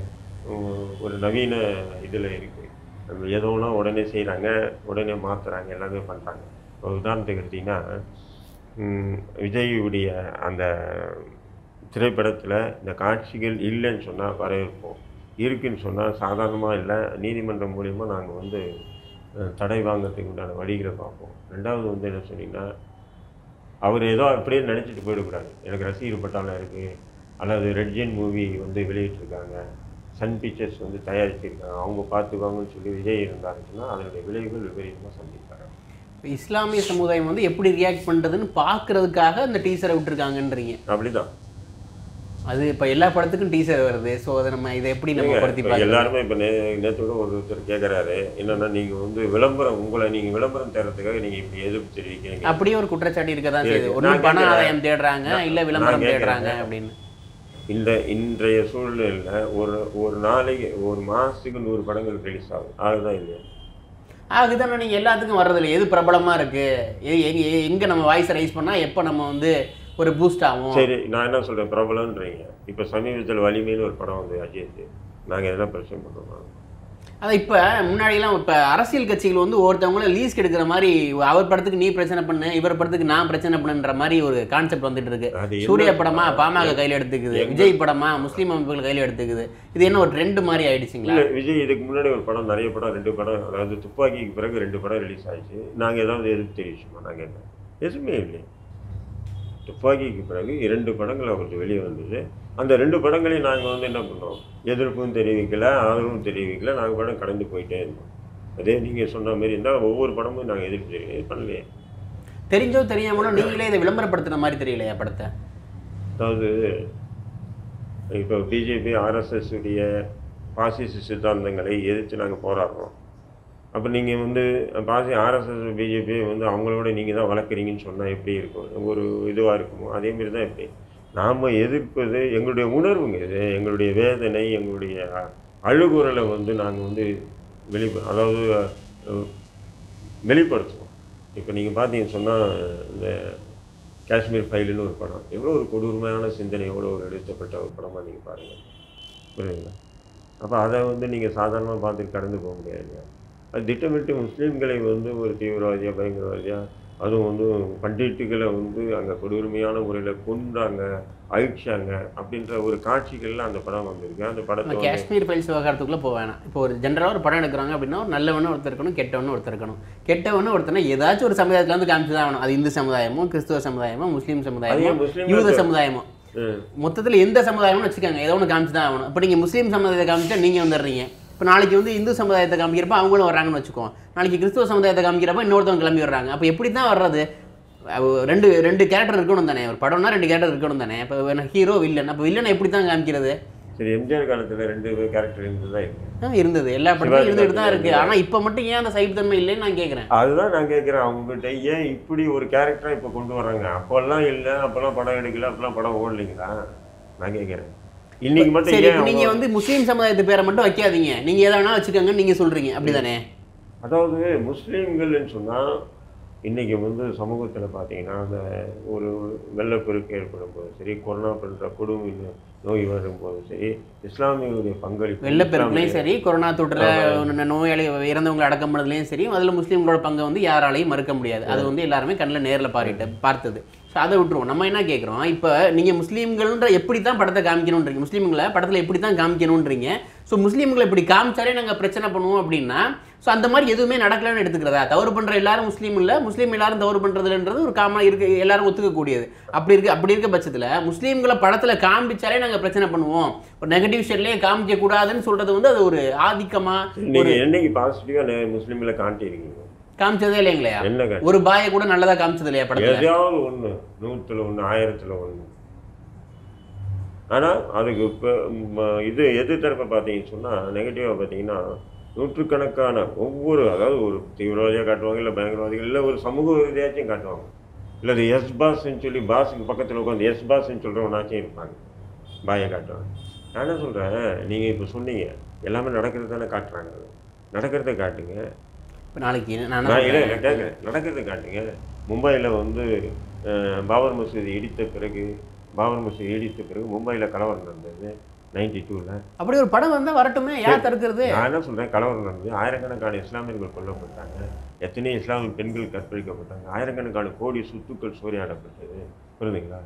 ஒரு நவீன இதில் இருக்குது, எதோ ஒன்றா உடனே செய்கிறாங்க, உடனே மாற்றுறாங்க, எல்லாமே பண்ணுறாங்க. ஒரு உதாரணத்துக்கு எடுத்திங்கன்னா விஜயுடைய அந்த திரைப்படத்தில் இந்த காட்சிகள் இல்லைன்னு சொன்னால் வரவேற்போம், இருக்குன்னு சொன்னால் சாதாரணமாக இல்லை, நீதிமன்றம் மூலிமா நாங்கள் வந்து தடை வாங்கிறதுக்கு உண்டான வழிகளை பார்ப்போம். ரெண்டாவது வந்து என்ன சொன்னீங்கன்னா, அவர் ஏதோ அப்படியே நினச்சிட்டு போயிடக்கூடாது. எனக்கு ரசிகர் பட்டாளம் இருக்குது, அல்லது ரெட் ஜெயின் மூவி வந்து வெளியிட்டிருக்காங்க, சன் பிக்சர்ஸ் வந்து தயாரிச்சிருக்காங்க, அவங்க பார்த்துக்குவாங்கன்னு சொல்லி விஜய் இருந்தாருன்னா அதனுடைய விளைவுகள் விபரீதமாக சந்திப்பாங்க. இஸ்லாமிய சமுதாயம் வந்து எப்படி ரியாக்ட் பண்ணுறதுன்னு பார்க்குறதுக்காக இந்த டீசரை விட்டுருக்காங்கன்றீங்க. அப்படிதான் அது இப்போ எல்லா படத்துக்கும் டீசர் வருது. ஸோ அதை நம்ம இதை எப்படி நம்ம படுத்தி பார்க்க எல்லாருமே இப்போ நேற்றோட ஒருத்தர் கேட்குறாரு என்னன்னா, நீங்கள் வந்து விளம்பரம் நீங்கள் விளம்பரம் தேடுறதுக்காக நீங்கள் இப்படி எதிர்ப்பு தெரிவிக்கிறீங்க. அப்படியே ஒரு குற்றச்சாட்டு இருக்க தான் செய்யுது. ஒன்று பண ஆதாயம் தேடுறாங்க, இல்லை விளம்பரம் தேடுறாங்க அப்படின்னு. இன்றைய சூழ்நிலையில் ஒரு நாளைக்கு ஒரு மாதத்துக்கு 100 படங்கள் ரிலீஸ் ஆகும். அதுதான் இல்லையா? அதுதானே நீங்கள் எல்லாத்துக்கும் வர்றதில்லை. எது பிரபலமாக இருக்குது, எங்கே நம்ம வாய்ஸ் ரைஸ் பண்ணால் எப்போ நம்ம வந்து ஒரு பூஸ்ட் ஆகும். சரி, நான் என்ன சொல்கிறேன், பிரபலன்றீங்க. இப்போ சமீபத்தில் வலிமைன்னு ஒரு படம் வந்து அஜித், நாங்கள் எதனா பிரச்சனை பண்ணுறோம். அதான் இப்போ முன்னாடியெல்லாம் இப்போ அரசியல் கட்சிகள் வந்து ஒருத்தவங்கள லீஸ்க்கு எடுக்கிற மாதிரி, அவர் படத்துக்கு நீ பிரச்சனை பண்ணு, இவர் படத்துக்கு நான் பிரச்சனை பண்ணுன்ற மாதிரி ஒரு கான்செப்ட் வந்துட்டு இருக்கு. சூர்யா படமா பாமக கையில் எடுத்துக்குது, விஜய் படமா முஸ்லீம் அமைப்புகள் கையில் எடுத்துக்குது. இது என்ன ஒரு ட்ரெண்ட் மாதிரி ஆயிடுச்சுங்களா? விஜய் இதுக்கு முன்னாடி ஒரு படம், நிறைய படம், 2 படம், அதாவது துப்பாக்கிக்கு பிறகு 2 படம் ரிலீஸ் ஆயிடுச்சு. நாங்கள் ஏதாவது எதிர்ப்பு தெரிவிச்சோமா? நாங்கள் என்ன எதுவுமே இல்லை. துப்பாக்கிக்கு பிறகு 2 படங்கள் அவருக்கு வெளியே வந்தது. அந்த 2 படங்களையும் நாங்கள் வந்து என்ன பண்ணோம், எதிர்ப்பும் தெரிவிக்கலை, ஆதரவும் தெரிவிக்கலை, நாங்கள் படம் கடந்து போயிட்டே இருந்தோம். அதே நீங்கள் சொன்ன மாதிரி இருந்தால் ஒவ்வொரு படமும் நாங்கள் எதிர்ப்பு பண்ணலையே. தெரிஞ்சோ தெரியாமலோ நீங்களே இதை விளம்பரப்படுத்துன மாதிரி தெரியலையா படத்தை? அதாவது இப்போ பிஜேபி ஆர்எஸ்எஸ் உடைய பாசிச சித்தாந்தங்களை எதிர்த்து நாங்கள் போராடுறோம். அப்போ நீங்கள் வந்து ஆர்எஸ்எஸ் பிஜேபி வந்து அவங்களோட நீங்கள் தான் வளர்க்குறீங்கன்னு சொன்னால் எப்படி இருக்கும்? ஒரு இதுவாக இருக்குமோ அதேமாரி தான் எப்படி நாம் எதிர்ப்பது எங்களுடைய உணர்வுங்க. இது எங்களுடைய வேதனை, எங்களுடைய அழுகுறலை வந்து நாங்கள் வந்து அதாவது வெளிப்படுத்துவோம். இப்போ நீங்கள் பார்த்தீங்கன்னு சொன்னால் இந்த காஷ்மீர் ஃபைலுன்னு ஒரு படம், எவ்வளோ ஒரு கொடூரமான சிந்தனையோடு ஒரு எடுக்கப்பட்ட ஒரு படமாக நீங்கள் பாருங்கள், புரியுதுங்களா? அப்போ அதை வந்து நீங்கள் சாதாரணமாக பார்த்துட்டு கடந்து போக முடியாது இல்லையா? அது திட்டமிட்டு முஸ்லீம்களை வந்து ஒரு தீவிரவாதியாக, பயங்கரவாதியாக, அதுவும் வந்து பண்டிட்டுகளை வந்து அங்கே கொடூரமையான முறையில் கொண்டாங்க, அழிச்சாங்க அப்படின்ற ஒரு காட்சிகள்லாம் அந்த படம் வந்திருக்கு. அந்த படத்தை காஷ்மீர் ஃபைல்ஸ் விவகாரத்துக்குள்ளே போக வேணாம். இப்போ ஒரு ஜென்ரலாக ஒரு படம் எடுக்கிறாங்க அப்படின்னா ஒரு நல்லவனும் ஒருத்தர் இருக்கணும், கெட்டவனும் ஒருத்தர் இருக்கணும். கெட்டவனும் ஒருத்தனை ஏதாச்சும் ஒரு சமுதாயத்தில் வந்து காமிச்சு தான் ஆகணும். அது இந்து சமுதாயமோ, கிறிஸ்துவ சமுதாயமோ, முஸ்லீம் சமுதாயமோ, யூத சமுதாயமோ, மொத்தத்தில் எந்த சமுதாயம்னு வச்சுக்காங்க, ஏதோ ஒன்று காமிச்சு தான் ஆகணும். இப்போ நீங்கள் முஸ்லீம் சமுதாயத்தை காமிச்சா நீங்கள் வந்துடுறீங்க. இப்போ நாளைக்கு வந்து இந்து சமுதாயத்தை காமிக்கிறப்ப அவங்களும் வர்றாங்கன்னு வச்சுக்கோம். நாளைக்கு கிறிஸ்துவ சமுதாயத்தை காமிக்கிறப்ப இன்னொருத்தவங்க கிளம்பி வர்றாங்க. அப்போ எப்படி தான் வர்றது? ரெண்டு கேரக்டர் இருக்கணும் தானே, ஒரு படம்னா 2 கேரக்டர் இருக்கணும் தானே. இப்போ ஹீரோ வில்லன், அப்போ வில்லனை எப்படி தான் காமிக்கிறது? சரி, எம்ஜிஆர் காலத்தில் 2 கேரக்டர் இருந்தது இருந்தது, எல்லா படத்தையும் இருந்துகிட்டு தான் இருக்குது. ஆனால் இப்போ மட்டும் ஏன் அந்த சைப்புத்தன்மை இல்லைன்னு நான் கேட்குறேன். அதுதான் நான் கேட்குறேன் அவங்ககிட்ட, ஏன் இப்படி ஒரு கேரக்டரை இப்போ கொண்டு வராங்க? அப்போல்லாம் இல்லை, அப்போல்லாம் படம் எடுக்கல, அப்போல்லாம் படம் ஓடலைங்களா? நான் கேட்குறேன். இன்னைக்கு மட்டும் சரி, இப்போ நீங்கள் வந்து முஸ்லீம் சமுதாயத்து பேரை மட்டும் வைக்காதீங்க, நீங்கள் எதை வேணால் வச்சுக்கோங்கன்னு நீங்கள் சொல்கிறீங்க, அப்படி தானே? அதாவது முஸ்லீம்கள்னு சொன்னால் இன்றைக்கி வந்து சமூகத்தில் பார்த்தீங்கன்னா அந்த ஒரு வெள்ளப்பெருக்கு ஏற்படும் போதும் சரி, கொரோனா போன்ற கொடுமை நோய் வரும்போதும் சரி, இஸ்லாமியர்களுடைய பங்களிப்பு, வெள்ளப்பெருக்குலையும் சரி, கொரோனா தொற்றில் நோயாளி இறந்தவங்களை அடக்கம் பண்ணதுலேயும் சரி, அதில் முஸ்லீம்களோட பங்கை வந்து யாராலையும் மறுக்க முடியாது. அது வந்து எல்லாருமே கண்ணில் நேரில் பார்த்தது. ஸோ அதை விட்டுருவோம். நம்ம என்ன கேட்குறோம், இப்போ நீங்கள் முஸ்லீம்கள்ன்ற எப்படி தான் படத்தை காமிக்கணுன்றீங்க, முஸ்லீம்களை படத்தில் எப்படி தான் காமிக்கணுன்றீங்க. ஸோ முஸ்லீம்களை இப்படி காமிச்சாலே நாங்கள் பிரச்சனை பண்ணுவோம் அப்படின்னா, ஸோ அந்த மாதிரி எதுவுமே நடக்கலன்னு எடுத்துக்கிறதா? தவறு பண்ணுற எல்லாரும் முஸ்லீம் இல்லை, முஸ்லீம் எல்லாரும் தவறு பண்ணுறதுன்றது ஒரு காமனாக இருக்குது, எல்லாரும் ஒத்துக்கக்கூடியது. அப்படி இருக்க பட்சத்தில் முஸ்லீம்களை படத்தில் காமிச்சாலே நாங்கள் பிரச்சனை பண்ணுவோம், ஒரு நெகட்டிவ் ஷேட்லேயே காமிக்கக்கூடாதுன்னு சொல்கிறது வந்து அது ஒரு ஆதிக்கமாக. நீங்கள் என்னைக்கு பாசிட்டிவாக முஸ்லீம்களை காட்டியிருக்கீங்க? காமிச்சதே இல்லைங்களா? ஒரு பாயை கூட நல்லதாக காமிச்சது இல்லையா படத்தில்? எதாவது ஒன்று, 100ல் 1, 1000ல் 1. ஆனால் அதுக்கு இப்போ இது எது தரப்பை பார்த்தீங்கன்னு சொன்னால், நெகட்டிவாக பார்த்தீங்கன்னா நூற்றுக்கணக்கான அதாவது ஒரு தீவிரவாதியாக காட்டுவாங்க, இல்லை பயங்கரவாதிகள், இல்லை ஒரு சமூக விரோதியாச்சும் காட்டுவாங்க, இல்லை அது எஸ் பாஸ்ன்னு சொல்லி பாஸுக்கு பக்கத்தில் உட்காந்து எஸ் பாஸ்ன்னு சொல்கிறவனாச்சும் இருப்பாங்க, பாயை காட்டுவாங்க. நான் என்ன சொல்கிறேன், நீங்கள் இப்போ சொன்னீங்க எல்லாமே நடக்கிறது தானே காட்டுறாங்க, நடக்கிறத காட்டுங்க. இப்போ நாளைக்கு நான் இல்லை கேட்குறேன், நடக்கிறத காட்டுங்க. மும்பையில் வந்து பாபர் மசூதி இடித்த பிறகு மும்பையில் கலவரம் நடந்தது 92ல். அப்படி ஒரு படம் வந்தால் வரட்டுமே, யார் தடுக்கிறது? நான் என்ன சொல்கிறேன், கலவரம் நடந்தது, ஆயிரக்கணக்கான இஸ்லாமியர்கள் கொல்லப்பட்டாங்க, எத்தனையோ இஸ்லாமிய பெண்கள் கற்பழிக்கப்பட்டாங்க, ஆயிரக்கணக்கான கோடி சொத்துக்கள் சூறையாடப்பட்டது, புரியுதுங்களா?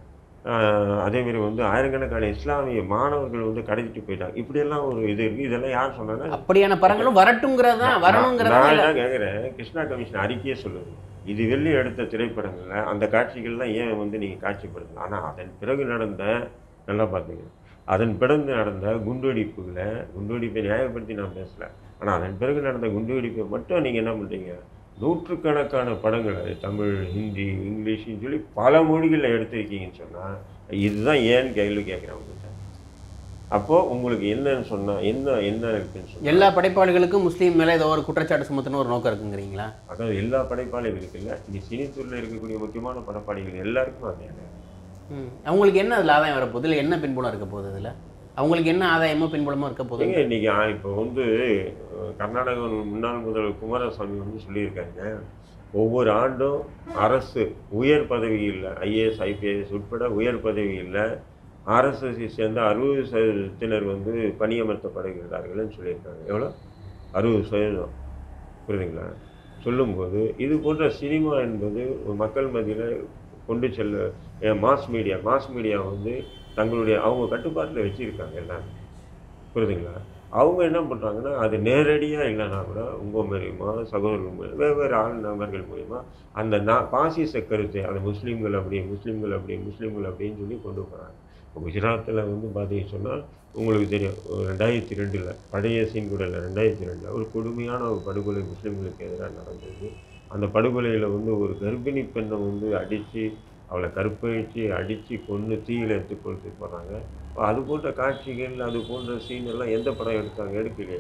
அதேமாரி வந்து ஆயிரக்கணக்கான இஸ்லாமிய மாணவர்கள் வந்து கடத்திட்டு போயிட்டாங்க. இப்படியெல்லாம் ஒரு இது இருக்குது. இதெல்லாம் யார் சொன்னாங்கன்னா, அப்படியான படங்களும் வரட்டுங்கிறது தான், வரணுங்கிறது நான் தான். என்ன கேட்குறேன், கிருஷ்ணா கமிஷன் அறிக்கையே சொல்லுது. இது வெள்ளி எடுத்த திரைப்படங்களில் அந்த காட்சிகள்லாம் ஏன் வந்து நீங்கள் காட்சிப்படுத்தலாம்? ஆனால் அதன் பிறகு நடந்த, நல்லா பார்த்துங்க, அதன் பிறகு நடந்த குண்டுவெடிப்பை நியாயப்படுத்தி நான் பேசலை. ஆனால் அதன் பிறகு நடந்த குண்டுவெடிப்பை மட்டும் நீங்கள் என்ன பண்ணுறீங்க, நூற்றுக்கணக்கான படங்களை தமிழ், ஹிந்தி, இங்கிலீஷ்னு சொல்லி பல மொழிகளில் எடுத்திருக்கீங்கன்னு சொன்னால் இதுதான் ஏன்னு கேள்வி கேட்குறேன் உங்கள்கிட்ட. அப்போது உங்களுக்கு என்னன்னு சொன்னால் என்ன இருக்குன்னு சொன்னால், எல்லா படைப்பாளிகளுக்கும் முஸ்லீம் மேலே ஏதோ ஒரு குற்றச்சாட்டு சுமத்துன்னு ஒரு நோக்கம் இருக்குங்கிறீங்களா? அதாவது எல்லா படைப்பாளிகளுக்கு இல்லை, இங்கே சினித்துறையில் இருக்கக்கூடிய முக்கியமான படைப்பாளிகள் எல்லாருக்கும் அதே. அவங்களுக்கு என்ன அதில் ஆதாயம் வரப்போகுது, இல்லை என்ன பின்புலம் இருக்க போகுது, இதில் அவங்களுக்கு என்ன ஆதாயமோ பின்புலமோ இருக்க போகுது? இன்னைக்கு இப்போ வந்து கர்நாடக முன்னாள் முதல்வர் குமாரசாமி வந்து சொல்லியிருக்காங்க, ஒவ்வொரு ஆண்டும் அரசு உயர் பதவியில் ஐஏஎஸ் ஐபிஎஸ் உட்பட உயர் பதவியில் அரசை சேர்ந்த 60% வந்து பணியமர்த்தப்படுகிறார்கள்னு சொல்லியிருக்காங்க. எவ்வளோ? 60%. புரியுதுங்களா? சொல்லும்போது இது போன்ற சினிமா என்பது மக்கள் மத்தியில் கொண்டு செல்ல மாஸ் மீடியா வந்து தங்களுடைய அவங்க கட்டுப்பாட்டில் வச்சுருக்காங்க எல்லாமே. புரியுதுங்களா? அவங்க என்ன பண்ணுறாங்கன்னா, அது நேரடியாக இல்லைன்னா கூட உங்கள் மூலியமா, சகோதரர்கள் மூலியமா, வெவ்வேறு ஆள் நபர்கள் மூலிமா அந்த பாசிச கருத்தை, அந்த முஸ்லீம்கள் அப்படின்னு சொல்லி கொண்டு போகிறாங்க. இப்போ குஜராத்தில் வந்து பார்த்தீங்கன்னு சொன்னால் உங்களுக்கு தெரியும், 2002 பழைய சீன் கூட இல்லை, 2002 ஒரு கொடுமையான ஒரு படுகொலை முஸ்லீம்களுக்கு எதிராக நடந்தது. அந்த படுகொலையில் வந்து ஒரு கர்ப்பிணி பெண்ணை வந்து அடித்து, அவளை கற்பழித்து அடித்து கொன்று தீயில் எடுத்து கொடுத்து போகிறாங்க. அது போன்ற காட்சிகள், அது போன்ற சீன் எல்லாம் எந்த படம் எடுக்கலையே.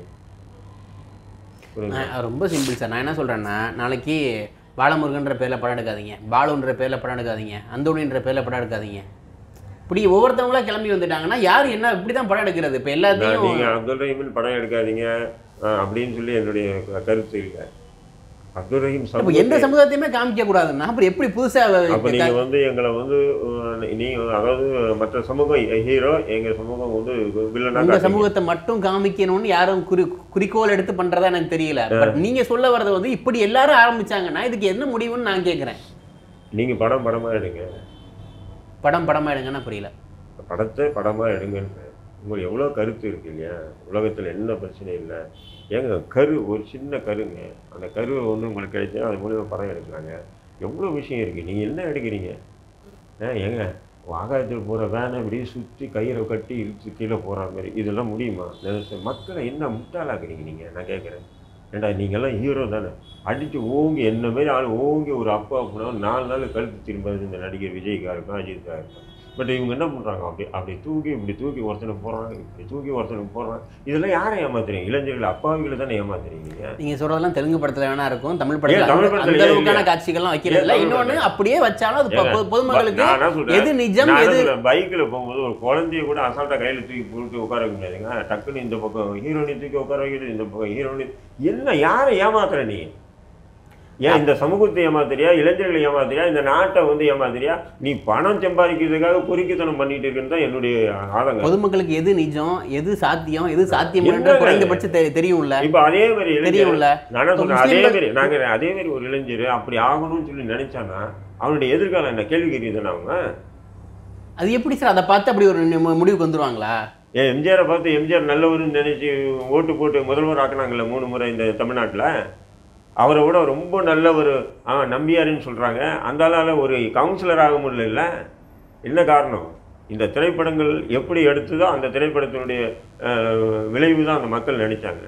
ரொம்ப சிம்பிள் சார். நான் என்ன சொல்கிறேன்னா, நாளைக்கு பாலமுருகன்ற பேரில் படம் எடுக்காதீங்க, பாலுன்ற பேரில் படம் எடுக்காதீங்க, அந்தோணின்ற பேரில் படம் எடுக்காதீங்க. இப்படி ஒவ்வொருத்தவங்களா கிளம்பி வந்துட்டாங்கன்னா யார் என்ன இப்படி தான் படம் எடுக்கிறது? இப்போ எல்லாத்தையும் நீங்கள் அப்துல் ரஹீமின் படம் எடுக்காதீங்க அப்படின்னு சொல்லி என்னுடைய கருத்து இல்லை. அப்துல் ரஹீம் எந்த சமுதாயத்தையுமே காமிக்க கூடாதுன்னா அப்புறம் எப்படி புதுசாக? அப்போ நீங்கள் வந்து எங்களை வந்து நீங்கள், அதாவது மற்ற சமூகம் ஹீரோ, எங்கள் சமூகம் வந்து வில்லனா, உங்கள் சமூகத்தை மட்டும் காமிக்கணும்னு யாரும் குறிக்கோள் எடுத்து பண்ணுறதா எனக்கு தெரியல. பட் நீங்கள் சொல்ல வர்றது வந்து இப்படி எல்லாரும் ஆரம்பிச்சாங்கன்னா இதுக்கு என்ன முடிவுன்னு நான் கேட்குறேன். நீங்கள் படமாக எடுங்க. படமாக எடுங்கன்னா புரியல. படத்தை படமாக எடுங்கன்னு உங்களுக்கு எவ்வளோ கருத்து இருக்கு இல்லையா? உலகத்தில் என்ன பிரச்சனை இல்லை. ஏங்க ஒரு சின்ன கருங்க, அந்த கருவை வந்து உங்களுக்கு கிடைச்சா அது மூலியமாக படம் எடுக்கலாங்க. எவ்வளோ விஷயம் இருக்குது. நீங்கள் என்ன எடுக்கிறீங்க? ஏங்க ஆகாயத்தில் போகிற வேனை இப்படியே சுற்றி கயிறை கட்டி இழுத்து கீழே போகிற மாதிரி இதெல்லாம் முடியுமா? மக்களை என்ன முட்டாளாக்குறீங்க நீங்கள்? நான் கேட்குறேன். ஏண்டா நீங்கள்லாம் ஹீரோ தானே, அடித்து ஓங்கி என்ன மாரி ஆள் ஓங்கி ஒரு அப்பா போனால் 4 நாள் கழுத்து திரும்ப இந்த நடிகர் விஜய்க்காக இருக்கும், அஜித்காக இருக்கும். பட் இவங்க என்ன பண்ணுறாங்க, அப்படி தூக்கி ஒருத்தனை போடுறாங்க. இதெல்லாம் யாரை ஏமாத்துறீங்க? இளைஞர்கள் அப்பாவிகளை தானே ஏமாத்துறீங்க. நீங்கள் சொல்கிறதெல்லாம் தெலுங்கு படத்தில் வேணா இருக்கும், தமிழ் படத்தில் அந்த அளவுக்கான காட்சிகள்லாம் வைக்கிறது இல்லை. இன்னொன்று அப்படியே வச்சாலும் அது பொதுமக்களுக்கு எது நிஜம், எது. பைக்கில் போகும்போது ஒரு குழந்தைய கூட அசால்ட்டாக கையில் தூக்கி போட்டு உட்கார வைக்க முடியாதுங்க. டக்குன்னு இந்த பக்கம் ஹீரோனி தூக்கி உட்கார வைக்கிறது, இந்த பக்கம் ஹீரோனி. என்ன யாரை ஏமாத்துற நீ? ஏன் இந்த சமூகத்தை ஏமாத்துறியா, இளைஞர்களை ஏமாத்துறியா, இந்த நாட்டை வந்து ஏமாத்துறியா? நீ பணம் சம்பாதிக்கிறதுக்காக பொறுக்கித்தனம் பண்ணிட்டு இருக்குன்னு தான் என்னுடைய ஆதங்கம். பொதுமக்களுக்கு எது நிஜம், எது சாத்தியம், எது சாத்தியம் குறைந்தபட்சம் தெரியும்ல. இப்போ அதே மாதிரி தெரியும்ல. நான் சொல்றேன், அதே மாதிரி ஒரு இளைஞர் அப்படி ஆகணும்னு சொல்லி நினைச்சானா அவனுடைய எதிர்காலம் என்ன? கேள்விக்குரிய தானே அவங்க. அது எப்படி சார் அதை பார்த்து அப்படி ஒரு முடிவுக்கு வந்துருவாங்களா? எம்ஜிஆரை பார்த்து எம்ஜிஆர் நல்லவர்னு நினைச்சு ஓட்டு போட்டு முதல்வர் ஆக்கினாங்கல்ல 3 முறை இந்த தமிழ்நாட்டில். அவரை விட ரொம்ப நல்ல ஒரு நம்பியாருன்னு சொல்கிறாங்க. அந்த ஆளால் ஒரு கவுன்சிலர் ஆக முடியல. என்ன காரணம்? இந்த திரைப்படங்கள் எப்படி எடுத்ததோ அந்த திரைப்படத்தினுடைய விளைவு தான் அந்த மக்கள் நினைச்சாங்க.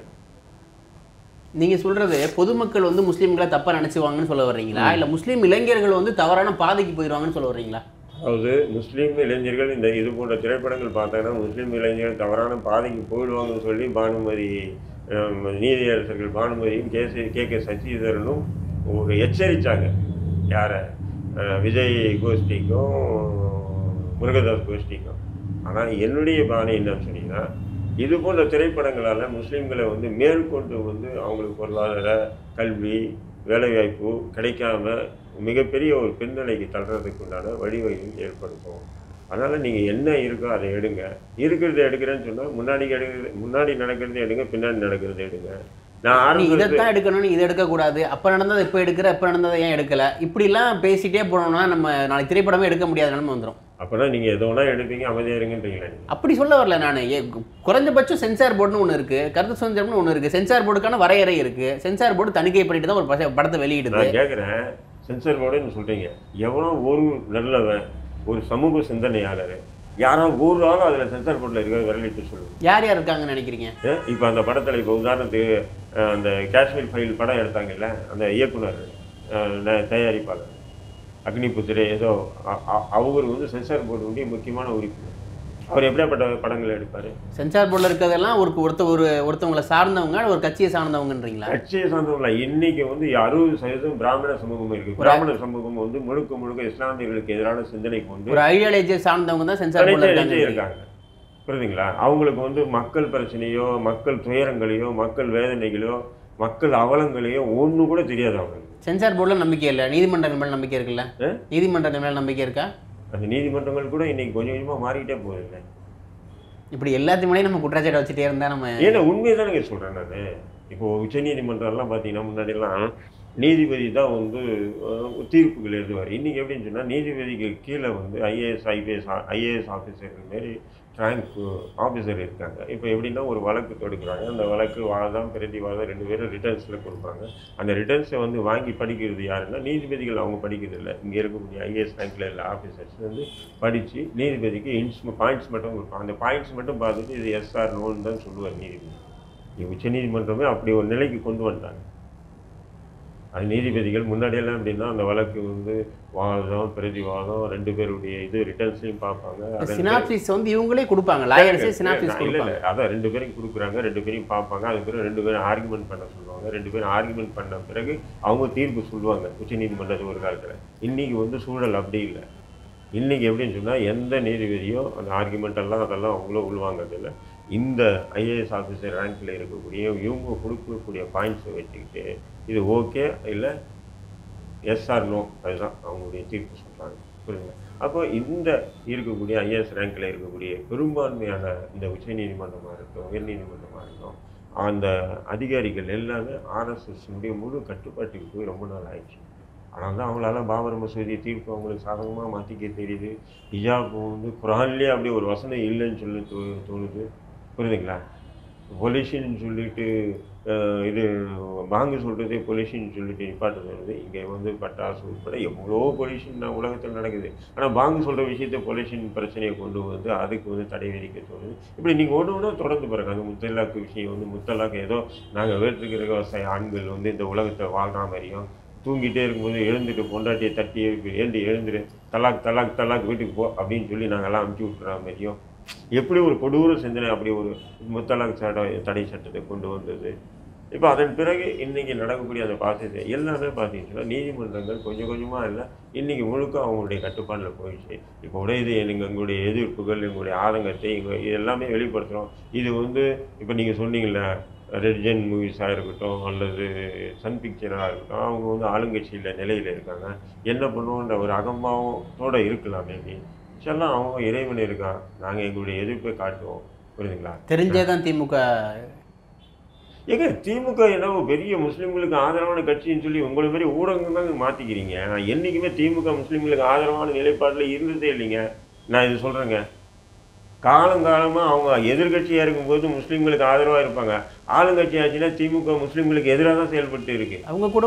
நீங்கள் சொல்கிறது பொதுமக்கள் வந்து முஸ்லீம்களை தப்பாக நினச்சிவாங்கன்னு சொல்ல வர்றீங்களா, இல்லை முஸ்லீம் இளைஞர்கள் வந்து தவறான பாதைக்கு போயிடுவாங்கன்னு சொல்ல வர்றீங்களா? அதாவது முஸ்லீம் இளைஞர்கள் இந்த இது போன்ற திரைப்படங்கள் பார்த்தாங்கன்னா முஸ்லீம் இளைஞர்கள் தவறான பாதைக்கு போயிடுவாங்கன்னு சொல்லி பானுமதி, நீதியரசர்கள் பானுமதியும் கே சசிதரனும் ஒரு எச்சரித்தாங்க. யாரை? விஜய் கோஷ்டிக்கும் முருகதாஸ் கோஷ்டிக்கும். ஆனால் என்னுடைய பாணி என்னன்னு சொன்னீங்கன்னா, இது போன்ற திரைப்படங்களால் முஸ்லீம்களை வந்து மேற்கொண்டு வந்து அவங்களுக்கு பொருளாதார, கல்வி, வேலைவாய்ப்பு கிடைக்காம மிகப்பெரிய ஒரு பின்னலைக்கு தள்ளுறதுக்கு உண்டான வழிவகைகள் ஏற்படுத்தும். அதனால் நீங்கள் என்ன இருக்கோ அதை எடுங்க. இருக்கிறத எடுக்கிறேன்னு சொன்னால் முன்னாடி நடக்கிறது எடுங்க, பின்னாடி நடக்கிறது எடுங்க. நான் இதைத்தான் எடுக்கணும்னு இதை எடுக்கக்கூடாது, அப்போ நடந்ததை இப்போ எடுக்கிற, இப்போ நடந்ததை ஏன் எடுக்கலை, இப்படிலாம் பேசிகிட்டே போனோம்னா நம்ம நாளைக்கு திரைப்படமே எடுக்க முடியாத நிலைமை வந்துடும். அப்போனா நீங்கள் எதோ ஒன்றா எடுப்பீங்க, அமைதியாக இருங்கன்றீங்களா நீங்கள்? அப்படி சொல்ல வரல நான். குறைஞ்சபட்சம் சென்சார் போர்டுன்னு ஒன்று இருக்குது, கருத்து சுதந்திரம்னு ஒன்று இருக்குது, சென்சார் போர்டுக்கான வரையறை இருக்குது. சென்சார் போர்டு தணிக்கை பண்ணிட்டு தான் ஒரு படத்தை வெளியிடுது. நான் கேட்குறேன், சென்சார் போர்டுன்னு சொல்கிறீங்க, எவனோ ஒரு நல்லவன், ஒரு சமூக சிந்தனையாளர், யாராவது ஒரு ஆளும் அதில் சென்சார் போர்டில் இருக்கிற விரலிட்டு சொல்லுங்கள். யார் யார் இருக்காங்கன்னு நினைக்கிறீங்க? இப்போ அந்த படத்தில் இப்போ உதாரணத்துக்கு அந்த காஷ்மீர் ஃபைல் படம் எடுத்தாங்கல்ல, அந்த இயக்குனர் தயாரிப்பாளர் அக்னிபுத்திரே ஏதோ அவர் வந்து சென்சார் போர்டு வந்து முக்கியமான உறுப்பினர். அவர் எப்படியாப்பட்ட படங்களை எடுப்பார்? சென்சார் போர்டில் இருக்கிறதெல்லாம் ஒருத்தவங்களை சார்ந்தவங்க, ஒரு கட்சியை சார்ந்தவங்கன்றீங்களா? கட்சியை சார்ந்தவங்களா? இன்னைக்கு வந்து 60% பிராமண சமூகம் இருக்கு. பிராமண சமூகம் வந்து முழுக்க இஸ்லாமியர்களுக்கு எதிரான சிந்தனை கொண்டு ஒரு ஐடியாலஜியை சார்ந்தவங்க தான் சென்சார் போர்டில் இருக்காங்க. புரியுதுங்களா? அவங்களுக்கு வந்து மக்கள் பிரச்சனையோ, மக்கள் துயரங்களையோ, மக்கள் வேதனைகளோ, மக்கள் அவலங்களையோ ஒன்று கூட தெரியாது அவங்களுக்கு. சென்சார் போர்டில் நம்பிக்கை இல்லை, நீதிமன்றங்கள் மேலே நம்பிக்கை இருக்குல்ல? நீதிமன்றங்கள் மேலே நம்பிக்கை இருக்கா? அந்த நீதிமன்றங்கள் கூட இன்னைக்கு கொஞ்சம் கொஞ்சமாக மாறிக்கிட்டே போகுதுல்ல. இப்படி எல்லாத்தையும் நம்ம குற்றச்சாட்டை வச்சுட்டே இருந்தால் நம்ம ஏன்னா உண்மையை தானே சொல்கிறேன் நான். இப்போது உச்சநீதிமன்றம்லாம் பார்த்தீங்கன்னா முன்னாடியெல்லாம் நீதிபதி தான் வந்து தீர்ப்புகள் எழுதுவார். இன்றைக்கி எப்படின்னு சொன்னால் நீதிபதிக்கு கீழே வந்து ஐஏஎஸ் ஆஃபீஸர்கள் மாரி ரேங்க் ஆஃபீஸர் இருக்காங்க. இப்போ எப்படின்னா ஒரு வழக்கு தொடுக்குறாங்க, அந்த வழக்கு வாதம் பிரதிவாதம் 2 பேரும் ரிட்டர்ன்ஸில் கொடுப்பாங்க. அந்த ரிட்டர்ன்ஸை வந்து வாங்கி படிக்கிறது யாருன்னா நீதிபதிகள். அவங்க படிக்கிறது இல்லை, இங்கே இருக்கக்கூடிய ஐஏஎஸ் ரேங்கில் உள்ள ஆஃபீஸர்ஸ் வந்து படித்து நீதிபதிக்கு பாயிண்ட்ஸ் மட்டும் கொடுப்பாங்க. அந்த பாயிண்ட்ஸ் மட்டும் பார்த்துட்டு இது எஸ்ஆர் நோன்னு தான் சொல்லுவார் நீதிபதி. உச்சநீதிமன்றமே அப்படி ஒரு நிலைக்கு கொண்டு வந்தாங்க. அது நீதிபதிகள் முன்னாடியெல்லாம் எப்படின்னா அந்த வழக்கு வந்து வாதம் பிரதிவாதம் 2 பேருடைய இது ரிட்டர்ன்ஸையும் பார்ப்பாங்க. சினாப்சிஸ் வந்து இவங்களே கொடுப்பாங்க, லாயர்ஸே சினாப்சிஸ் கொடுப்பாங்க. அதான் 2 பேரையும் கொடுக்குறாங்க, 2 பேரையும் பார்ப்பாங்க. அதுக்கு பிறகு 2 பேரும் ஆர்குமெண்ட் பண்ண சொல்லுவாங்க. 2 பேரும் ஆர்குமெண்ட் பண்ண பிறகு அவங்க தீர்ப்பு சொல்லுவாங்க உச்சநீதிமன்றத்து ஒரு காலத்தில். இன்றைக்கி வந்து சூழல் அப்படி இல்லை. இன்றைக்கி எப்படின்னு சொன்னால் எந்த நீதிபதியோ அந்த ஆர்குமெண்ட்டெல்லாம் அதெல்லாம் அவங்களும் உள்வாங்கிறதில்ல. இந்த ஐஏஎஸ் ஆஃபீஸர் ரேங்கில் இருக்கக்கூடிய இவங்க கொடுக்கக்கூடிய பாயிண்ட்ஸை வச்சுக்கிட்டு இது ஓகே இல்லை எஸ்ஆர் நோ, அதுதான் அவங்களுடைய தீர்ப்பு சொல்கிறாங்க. புரியுதுங்க? அப்போ இந்த இருக்கக்கூடிய ஐஏஎஸ் ரேங்கில் இருக்கக்கூடிய பெரும்பான்மையான இந்த உச்சநீதிமன்றமாக இருக்கட்டும், உயர்நீதிமன்றமாக இருக்கட்டும், அந்த அதிகாரிகள் எல்லாமே ஆர்எஸ்எஸ்னுடைய முழு கட்டுப்பாட்டுக்கு போய் ரொம்ப நாள் ஆயிடுச்சு. ஆனால் தான் அவங்களால பாபர் மசூதி தீர்ப்பு அவங்களுக்கு சாதகமாக மாற்றிக்க தெரியுது. ஹிஜாப் வந்து குரான்லேயே அப்படி ஒரு வசனம் இல்லைன்னு சொல்லி தோணுது. புரியுதுங்களா? பொலிஷின்னு சொல்லிட்டு இது பாங்கு சொல்கிறதே பொலிஷின்னு சொல்லிட்டு நிப்பாட்டு தோணுது. இங்கே வந்து பட்டாசு உட்பட எவ்வளோ பொலிஷன் உலகத்தில் நடக்குது. ஆனால் பாங்கு சொல்கிற விஷயத்தை பொலிஷன் பிரச்சனையை கொண்டு வந்து அதுக்கு வந்து தடை விதிக்க தோணுது. இப்படி நீங்கள் ஒன்று தொடர்ந்து பாருங்க. அந்த முத்தலாக்கு விஷயம் வந்து முத்தலாக்கு ஏதோ நாங்கள் வேற்றுக்கிற விவசாய ஆண்கள் வந்து இந்த உலகத்தை வாழ்கிற மாதிரியும், தூங்கிட்டே இருக்கும்போது எழுந்துட்டு பொண்டாட்டியை தட்டி எழுந்துரு தலாக் தலாக் தலாக் வீட்டுக்கு போ அப்படின்னு சொல்லி நாங்கள்லாம் அமுச்சு விட்டுற மாதிரியும், எப்படி ஒரு கொடூர சிந்தனை அப்படி ஒரு முத்தலாக் தடை சட்டத்தை கொண்டு வந்தது. இப்போ அதன் பிறகு இன்றைக்கி நடக்கக்கூடிய அந்த பாசத்தை எல்லாமே பார்த்தீங்கன்னா நீதிமன்றங்கள் கொஞ்சம் கொஞ்சமாக இல்லை, இன்றைக்கி முழுக்க அவங்களுடைய கட்டுப்பாடில் போயிடுச்சு. இப்போ கூட இது எங்களுடைய எதிர்ப்புகள், எங்களுடைய ஆதங்கத்தை இது எல்லாமே வெளிப்படுத்துகிறோம். இது வந்து இப்போ நீங்கள் சொன்னீங்கள ரெட்ஜன் மூவிஸாக இருக்கட்டும் அல்லது சன் பிக்சராக இருக்கட்டும், அவங்க வந்து ஆளுங்கட்சியில் நிலையில் இருக்காங்க. என்ன பண்ணுவோன்ற ஒரு அகம்பாவத்தோடு இருக்கலாம். மேபி எல்லாம் அவங்க இறைவன் இருக்கான், நாங்கள் எங்களுடைய எதிர்ப்பை காட்டுவோம். புரியுதுங்களா? தெரிஞ்சே தான் திமுக. ஏங்க திமுக என்னவோ பெரிய முஸ்லீம்களுக்கு ஆதரவான கட்சின்னு சொல்லி உங்களை மாதிரி ஊடகங்கள் தான் மாற்றிக்கிறீங்க. என்றைக்குமே திமுக முஸ்லீம்களுக்கு ஆதரவான நிலைப்பாட்டில் இருந்ததே இல்லைங்க. நான் இது சொல்கிறேங்க, காலங்காலமாக அவங்க எதிர்கட்சியாக இருக்கும்போது முஸ்லீம்களுக்கு ஆதரவாக இருப்பாங்க. ஆளுங்கட்சி ஆச்சுன்னா திமுக முஸ்லீம்களுக்கு எதிராக தான் செயல்பட்டு இருக்கு. அவங்க கூட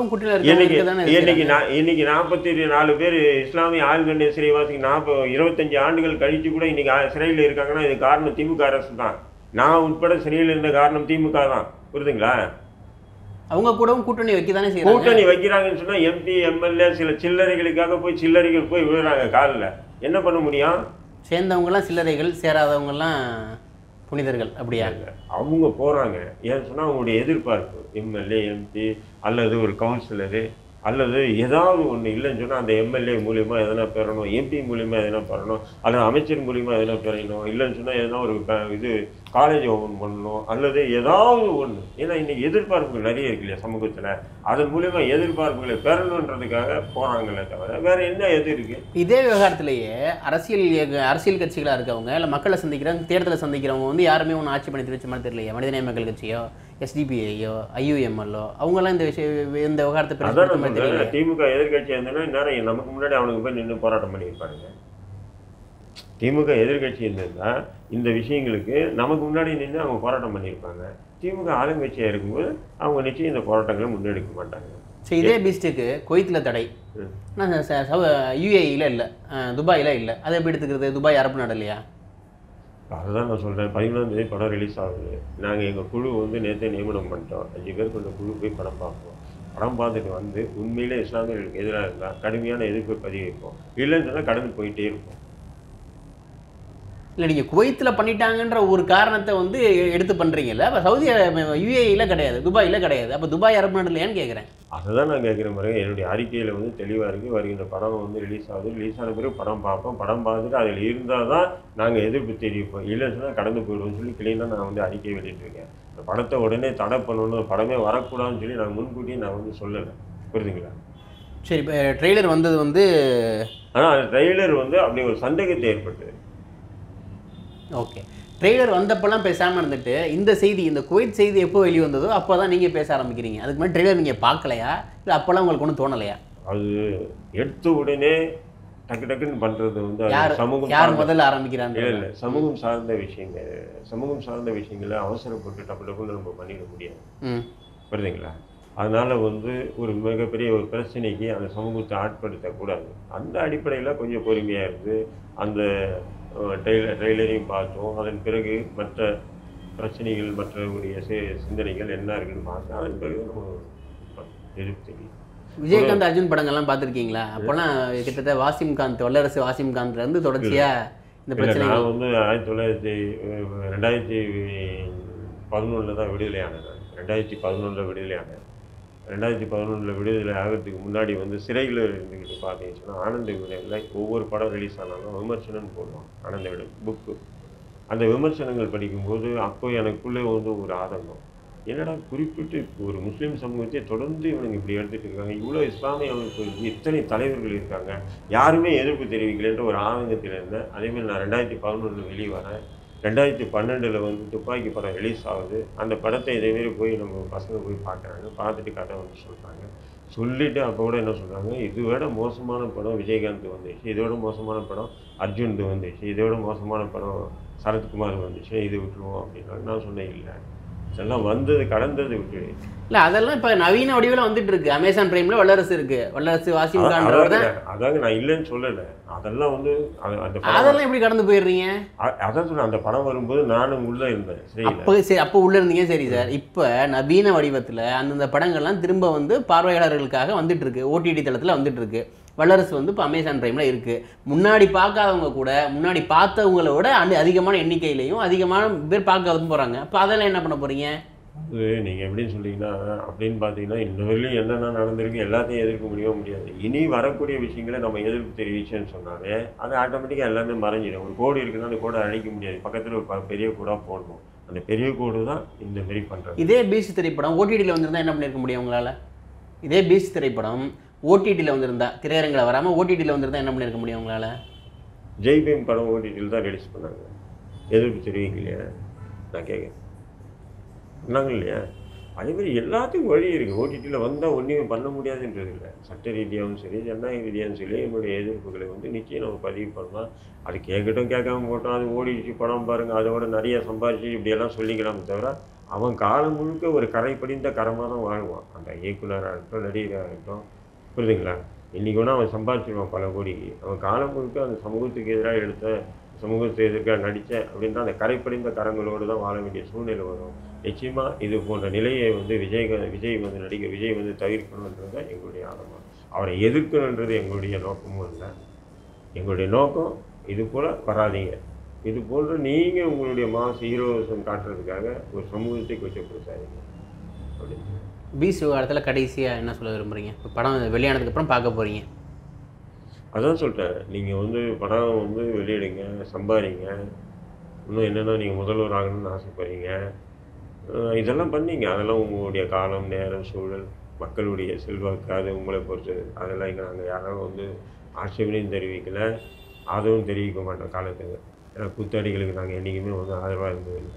இன்னைக்கு 44 பேர் இஸ்லாமிய ஆழ்கண்ட சிறைவாசிக்கு 25 ஆண்டுகள் கழித்து கூட இன்னைக்கு சிறையில் இருக்காங்கன்னா இது காரணம் திமுக அரசு தான். நான் உட்பட சிறையில் இருந்த காரணம் திமுக தான். புரியுதுங்களா? அவங்க கூடவும் கூட்டணி வைக்க தானே செய்யறாங்க. கூட்டணி வைக்கிறாங்கன்னு சொன்னால் எம்பி எம்எல்ஏ சில சில்லறைகளுக்காக சில்லறைகள் போய் விழுறாங்க காலில். என்ன பண்ண முடியும்? சேர்ந்தவங்கலாம் சில்லறைகள், சேராதவங்கலாம் புனிதர்கள். அப்படியா? அவங்க போகிறாங்க. ஏன்னு சொன்னால் அவங்களுடைய எதிர்பார்ப்பு எம்எல்ஏ எம்பி அல்லது ஒரு கவுன்சிலரு அல்லது ஏதாவது ஒன்று இல்லைன்னு சொன்னால் அந்த எம்எல்ஏ மூலிமா எதனா பெறணும், எம்பி மூலிமா எதனா பெறணும், அல்லது அமைச்சர் மூலிமா எதனா பெறணும். இல்லைன்னு சொன்னால் எதனா ஒரு இது காலேஜ் ஓப்பன் பண்ணணும் அல்லது ஏதாவது ஒன்று. ஏன்னா இன்றைக்கி எதிர்பார்ப்புகள் நிறைய இருக்கு இல்லையா சமூகத்தில். அதன் மூலிமா எதிர்பார்ப்புகளை பெறணுன்றதுக்காக போகிறாங்களே தவிர வேறு என்ன எது இருக்குது? இதே விவகாரத்திலேயே அரசியல் கட்சிகளாக இருக்கவங்க இல்லை மக்களை சந்திக்கிறவங்க, தேர்தலை சந்திக்கிறவங்க வந்து யாருமே ஒன்று ஆட்சி பண்ணி வச்ச மாதிரி தெரியலையா? மனிதநேய மக்கள் கட்சியோ, எஸ்டிபிஐயோ, ஐயுஎம்எல்ஓ அவங்கெல்லாம் இந்த விவகாரத்தை திமுக எதிர்கட்சியாக இருந்ததுன்னா நேரம் நமக்கு முன்னாடி அவனுக்கு போய் நின்று போராட்டம் பண்ணியிருப்பாருங்க. திமுக எதிர்கட்சி இருந்திருந்தால் இந்த விஷயங்களுக்கு நமக்கு முன்னாடி நின்று அவங்க போராட்டம் பண்ணியிருப்பாங்க. திமுக ஆளுங்கட்சியாக இருக்கும்போது அவங்க நிச்சயம் இந்த போராட்டங்களை முன்னெடுக்க மாட்டாங்க. சரி, இதே பீஸ்ட்டுக்கு குவைத்தில் தடை, ஆனால் யுஏஇயில் இல்லை, துபாயில் இல்லை. அதை எப்படி எடுத்துக்கிறது? துபாய் அரபு நாடு இல்லையா? அதுதான் நான் சொல்கிறேன். 14ஆம் தேதி படம் ரிலீஸ் ஆகுது. நாங்கள் எங்கள் குழு வந்து நேற்றே நியமனம் பண்ணிட்டோம். 5 பேர் கொண்ட குழு போய் படம் பார்ப்போம். படம் பார்த்துட்டு வந்து உண்மையிலே இஸ்லாமியர்களுக்கு எதிராக இருந்தால் கடுமையான எதிர்ப்பை பதிவிப்போம். இல்லைன்னு சொன்னால் கடந்து போயிட்டே இருப்போம். இல்லை, நீங்கள் குவைத்தில் பண்ணிட்டாங்கன்ற ஒரு காரணத்தை வந்து எடுத்து பண்ணுறீங்கல்ல. அப்போ சவுதி யுஏஇயில் கிடையாது, துபாயில் கிடையாது. அப்போ துபாய் அரபு நாடு இல்லையான்னு கேட்குறேன். அதுதான் நான் கேட்குற மாதிரி என்னுடைய அறிக்கையில் வந்து தெளிவாக இருக்குது. வருகின்ற படம் வந்து ரிலீஸ் ஆகுது. ரிலீஸ் ஆன பிறகு படம் பார்ப்போம். படம் பார்த்துட்டு அதில் இருந்தால் தான் நாங்கள் எதிர்ப்பு தெரிவிப்போம். இல்லைன்னு சொன்னால் கடந்து போயிடுவோம்னு சொல்லி கிளீனாக நான் வந்து அறிக்கை வெளியிட்டிருக்கேன். இந்த படத்தை உடனே தடை பண்ணணும், படமே வரக்கூடாதுன்னு சொல்லி நான் முன்கூட்டியே நான் வந்து சொல்லலை. புரியுதுங்களா? சரி, இப்போ ட்ரெய்லர் வந்தது வந்து, ஆனால் அந்த ட்ரெய்லர் வந்து அப்படி ஒரு சந்தேகத்தை ஏற்பட்டது. ஓகே, ட்ரெய்லர் வந்தப்பெல்லாம் பேசாமல் இருந்துட்டு இந்த செய்தி, இந்த குவைத் செய்தி எப்போ வெளியே வந்ததோ அப்போ தான் நீங்கள் பேச ஆரம்பிக்கிறீங்க. அதுக்கு முன்னாடி ட்ரெய்லர் நீங்கள் பார்க்கலையா, இல்லை அப்போல்லாம் உங்களுக்கு ஒன்றும் தோணலையா? அது எடுத்த உடனே டக்கு டக்குன்னு பண்ணுறது வந்து சமூகம் யார் முதல்ல ஆரம்பிக்கிறாங்க? இல்லை, சமூகம் சார்ந்த விஷயங்களை அவசரப்பட்டு டப்பு டப்புன்னு நம்ம பண்ணிட முடியாது. புரியுதுங்களா? அதனால் வந்து ஒரு மிகப்பெரிய ஒரு பிரச்சனைக்கு அந்த சமூகத்தை ஆட்படுத்தக்கூடாது. அந்த அடிப்படையில் கொஞ்சம் பொறுமையாக இருந்து அந்த ட்ரெய்லரையும் பார்த்தோம். அதன் பிறகு மற்ற பிரச்சனைகள், மற்றவருடைய சிந்தனைகள் என்ன இருக்குன்னு பார்த்தோம். அதன் பிறகு நம்ம எதிர்ப்பு தெரியும். விஜயகாந்த் அர்ஜுன் படங்கள்லாம் பார்த்துருக்கீங்களா? அப்போல்லாம் கிட்டத்தட்ட வாசிம்காந்த், வல்லரசு வாசிம்காந்த்லேருந்து தொடர்ச்சியாக இந்த பிரச்சனை. நான் வந்து 2011 தான் விடுதலையானேன். 2011 விடுதலையானேன். 2011 விடுதலை ஆகிறதுக்கு முன்னாடி வந்து சிறையில் இருந்துக்கிட்டு பார்த்தீங்கன்னா ஆனந்த விகடனில் ஒவ்வொரு படம் ரிலீஸ் ஆனாலும் விமர்சனம்னு போடுவோம். ஆனந்த விகடன் புக்கு. அந்த விமர்சனங்கள் படிக்கும்போது அப்போ எனக்குள்ளே வந்து ஒரு ஆதங்கம். என்னடா குறிப்பிட்டு ஒரு முஸ்லீம் சமூகத்தை தொடர்ந்து இவனுங்க இப்படி எடுத்துகிட்டு இருக்காங்க, இவ்வளோ இஸ்லாமிய அமைப்பு, இத்தனை தலைவர்கள் இருக்காங்க, யாருமே எதிர்ப்பு தெரிவிக்கலைன்ற ஒரு ஆதங்கத்தில் இருந்தேன். அதேமாதிரி நான் 2011 வெளியே வரேன். 2012 வந்து துப்பாக்கி படம் ரிலீஸ் ஆகுது. அந்த படத்தை இதேமாரி போய் நம்ம பசங்க போய் பார்க்குறாங்க. பார்த்துட்டு கதை வந்து சொல்கிறாங்க. சொல்லிவிட்டு அப்போ கூட என்ன சொல்கிறாங்க, இதோட மோசமான படம் விஜயகாந்த் வந்துச்சு, இதோட மோசமான படம் அர்ஜுன் வந்துச்சு, இதோட மோசமான படம் சரத்குமார் வந்துச்சு, இது விட்டுருவோம் அப்படின்னாங்க. நான் சொன்னேன், இல்லை, இதெல்லாம் வந்தது கடந்தது விட்டு. இல்லை, அதெல்லாம் இப்போ நவீன வடிவில் வந்துட்டு இருக்கு. அமேசான் பிரைமில் வல்லரசு இருக்கு, வல்லரசு வாசிம்காந்த். அதாவது நான் இல்லைன்னு சொல்லலை. அதெல்லாம் வந்து அதெல்லாம் எப்படி கடந்து போயிடுறீங்க? அதான் சொன்னேன், அந்த படம் வரும்போது நானும் உள்ளே இருந்தேன். சரி, அப்போ உள்ளே இருந்தீங்க. சரி சார், இப்போ நவீன வடிவத்தில் அந்தந்த படங்கள்லாம் திரும்ப வந்து பார்வையாளர்களுக்காக வந்துட்டு இருக்கு, ஓடிடி தளத்தில் வந்துட்டு இருக்கு. வல்லரசு வந்து இப்போ அமேசான் பிரைமில் இருக்குது. முன்னாடி பார்க்காதவங்க கூட முன்னாடி பார்த்தவங்களோட அதிகமான எண்ணிக்கையிலையும் அதிகமான பேர் பார்க்க போகிறாங்க. அப்போ அதெல்லாம் என்ன பண்ண போகிறீங்க? அது நீங்கள் எப்படின்னு சொல்லிங்கன்னா, அப்படின்னு பார்த்தீங்கன்னா இன்னும் வரையிலும் என்னென்ன நடந்திருக்கு எல்லாத்தையும் எதிர்க்க முடியாது. இனி வரக்கூடிய விஷயங்களை நம்ம எதிர்ப்பு தெரிவிச்சேன்னு சொன்னாலே அது ஆட்டோமேட்டிக்காக எல்லாமே மறைஞ்சிடும். ஒரு கோடு இருக்குன்னா அந்த கோடை அழிக்க முடியாது. பக்கத்தில் ஒரு பெரிய கோடாக போடணும். அந்த பெரிய கோடு தான் இந்த மாரி பண்ணுறது. இதே பீச் திரைப்படம் ஓடிடியில் வந்திருந்தால் என்ன பண்ணியிருக்க முடியும் உங்களால்? இதே பீச் திரைப்படம் ஓடிடியில் வந்திருந்தா, திரையரங்கில் வராமல் ஓடிடியில் வந்திருந்தால் என்ன பண்ணியிருக்க முடியும் உங்களால்? ஜெய்பீம் படம் ஓடிடியில் தான் ரிலீஸ் பண்ணாங்க. எதிர்ப்பு தெரிவிக்கலையா? நான் கேட்குறேன், பண்ணாங்க இல்லையா? அதேமாதிரி எல்லாத்துக்கும் வழி இருக்குது. ஓடிடியில் வந்தால் ஒன்றுமே பண்ண முடியாதுன்றது இல்லை. சட்ட ரீதியாகவும் சரி, ஜனநாயக ரீதியாகவும் சரி, என்னுடைய எதிர்ப்புகளை வந்து நிச்சயம் நம்ம பதிவு பண்ணலாம். அது கேட்கட்டும், கேட்காம போட்டோம், அது ஓடிடுச்சு படம் பாருங்கள், அதோட நிறைய சம்பாதிச்சு இப்படியெல்லாம் சொல்லிக்கலாமே தவிர அவன் காலம் முழுக்க ஒரு கரை படிந்த கரமாக தான் வாழ்வான். அந்த இயக்குனராக இருக்கட்டும், நடிகராக இருக்கட்டும். புரியுதுங்களா? இன்றைக்கி ஒன்று அவன் சம்பாதிச்சிருவான் பல கோடிக்கு. அவன் காலம் முழுக்க அந்த சமூகத்துக்கு எதிராக எடுத்த, சமூகத்தை எதிர்க்க நடித்த அப்படின்னா அந்த கரைப்படிந்த கரங்களோடு தான் வாழ வேண்டிய சூழ்நிலை வரும். நிச்சயமாக இது போன்ற நிலையை வந்து விஜய் வந்து நடிகர் விஜய் வந்து தவிர்க்கணுன்றது தான் எங்களுடைய ஆரம்பம். அவரை எதிர்க்கணுன்றது எங்களுடைய நோக்கமும் இல்லை. எங்களுடைய நோக்கம் இது போல் வராதிங்க, இது போன்று நீங்கள் உங்களுடைய ஹீரோசம் காட்டுறதுக்காக ஒரு சமூகத்தை கொச்சப்படுத்தாதீங்க அப்படின்னு. பீச் விவகாரத்தில் கடைசியாக என்ன சொல்ல விரும்புகிறீங்க? இப்போ படம் வெளியானதுக்கப்புறம் பார்க்க போகிறீங்க. அதான் சொல்லிட்டேன், நீங்கள் வந்து படம் வந்து வெளியிடுங்க, சம்பாதிங்க, இன்னும் என்னென்னா நீங்கள் முதல்வர் ஆகணும்னு ஆசைப்படுறீங்க, இதெல்லாம் பண்ணீங்க. அதெல்லாம் உங்களுடைய காலம், நேரம், சூழல், மக்களுடைய செல்வாக்கு, அது உங்களை பொறுத்தது. அதெல்லாம் இங்கே நாங்கள் யாரும் வந்து ஆட்சேபனையும் தெரிவிக்கலை, ஆதரவும் தெரிவிக்க மாட்டோம் காலத்துக்கு. ஏன்னா கூத்தாடிகளுக்கு நாங்கள் என்றைக்குமே வந்து ஆதரவாக இருந்ததில்லை.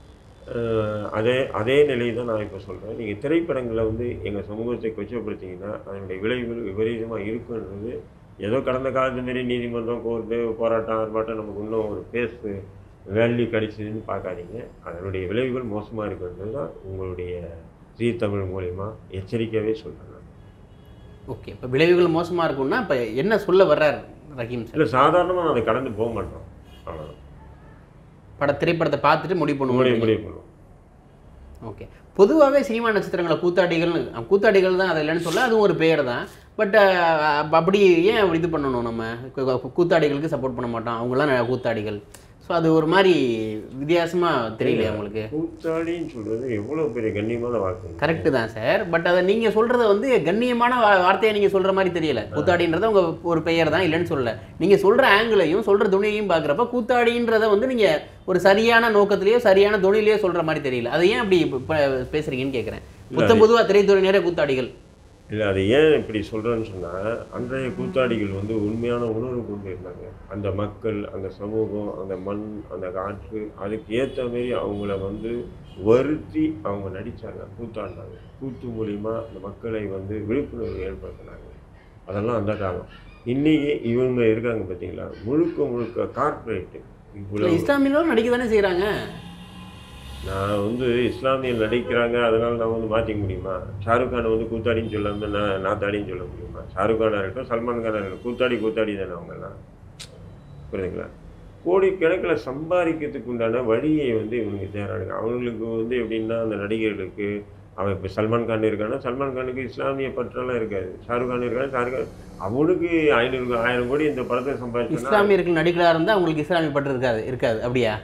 அதே நிலை தான் நான் இப்போ சொல்கிறேன். நீங்கள் திரைப்படங்களில் வந்து எங்கள் சமூகத்தை கொச்சப்படுத்திங்கன்னா அதனுடைய விளைவுகள் விபரீதமாக இருக்குன்றது ஏதோ கடந்த காலத்து மாரி நீதிமன்றம், கோர்ட்டு, போராட்டம், ஆர்ப்பாட்டம் நமக்கு இன்னும் ஒரு பேசு வேல்யூ கிடைச்சதுன்னு பார்க்காதீங்க. அதனுடைய விளைவுகள் மோசமாக இருக்கிறது தான் உங்களுடைய ஜீ தமிழ் மூலிமா எச்சரிக்கையாகவே சொல்கிறேன். ஓகே, இப்போ விளைவுகள் மோசமாக இருக்கும்னா இப்போ என்ன சொல்ல வர்றார் ரஹீம் சார்? இல்லை, சாதாரணமாக அதை கடந்து போக மாட்டோம். அவ்வளோதான். திரைப்படத்தை பார்த்துட்டு முடிவு பண்ணுவோம். முடிவு பண்ணுவோம். ஓகே, பொதுவாகவே சினிமா நட்சத்திரங்களை கூத்தாடிகள் தான், அதை இல்லைன்னு சொல்ல, அதுவும் ஒரு பெயர் தான். பட் அப்படி ஏன் இது பண்ணணும்? நம்ம கூத்தாடிகளுக்கு சப்போர்ட் பண்ண மாட்டோம், அவங்களாம் கூத்தாடிகள். ஸோ அது ஒரு மாதிரி வித்தியாசமாக தெரியலையா உங்களுக்கு? கூத்தாடின்னு சொல்கிறது எவ்வளோ பெரிய கண்ணியமான வார்த்தை. கரெக்டு தான் சார், பட் அதை நீங்கள் சொல்கிறத வந்து கண்ணியமான வார்த்தையை நீங்கள் சொல்கிற மாதிரி தெரியல. கூத்தாடின்றத உங்கள் ஒரு பெயர் தான், இல்லைன்னு சொல்லலை. நீங்கள் சொல்கிற ஆங்கிளையும் சொல்கிற துணியையும் பார்க்குறப்ப கூத்தாடின்றதை வந்து நீங்கள் ஒரு சரியான நோக்கத்திலேயோ சரியான தொழிலையோ சொல்கிற மாதிரி தெரியல. அதை ஏன் அப்படி பேசுகிறீங்கன்னு கேட்குறேன். பொதுவாக திரைத்துறையினரே கூத்தாடிகள். இல்லை, அது ஏன் இப்படி சொல்கிறேன்னு சொன்னால், அன்றைய கூத்தாடிகள் வந்து உண்மையான உணர்வு கொண்டு இருந்தாங்க. அந்த மக்கள், அந்த சமூகம், அந்த மண், அந்த காற்று, அதுக்கு ஏற்ற மாரி அவங்கள வந்து வருத்தி அவங்க நடித்தாங்க, கூத்தாடினாங்க. கூத்து மூலிமா அந்த மக்களை வந்து விழிப்புணர்வு ஏற்படுத்தினாங்க. அதெல்லாம் அந்த காலம். இன்றைக்கி இவங்க இருக்காங்க பார்த்தீங்களா, முழுக்க கார்ப்பரேட்டு. இவ்வளோ இஸ்லாமியர்களும் நடிக்க தானே செய்கிறாங்க. நான் வந்து இஸ்லாமியர் நடிக்கிறாங்க, அதனால் நான் வந்து மாற்றிக்க முடியுமா? ஷாருக் கானை வந்து கூத்தாடின்னு சொல்லாமல் நாத்தாடின்னு சொல்ல முடியுமா? ஷாருக் கானாக இருக்கட்டும், சல்மான் கானாக இருக்கட்டும், கூத்தாடி தானே அவங்கெல்லாம். புரியுதுங்களா? கோடிக்கணக்கில் சம்பாதிக்கிறதுக்கு உண்டான வழியை வந்து இவனுக்கு தேடுறாங்க. அவங்களுக்கு வந்து எப்படின்னா, அந்த நடிகர்களுக்கு அவன் இப்போ சல்மான் கான் இருக்கான்னா, சல்மான் கானுக்கு இஸ்லாமிய பற்றெல்லாம் இருக்காது. ஷாருக் கான் இருக்காது, ஷாருக் கான் அவனுக்கு 1000 கோடி இந்த படத்தை சம்பாதிச்சு. இஸ்லாமியர்கள் நடிகளாக இருந்தால் அவங்களுக்கு இஸ்லாமிய பற்று இருக்காது அப்படியா?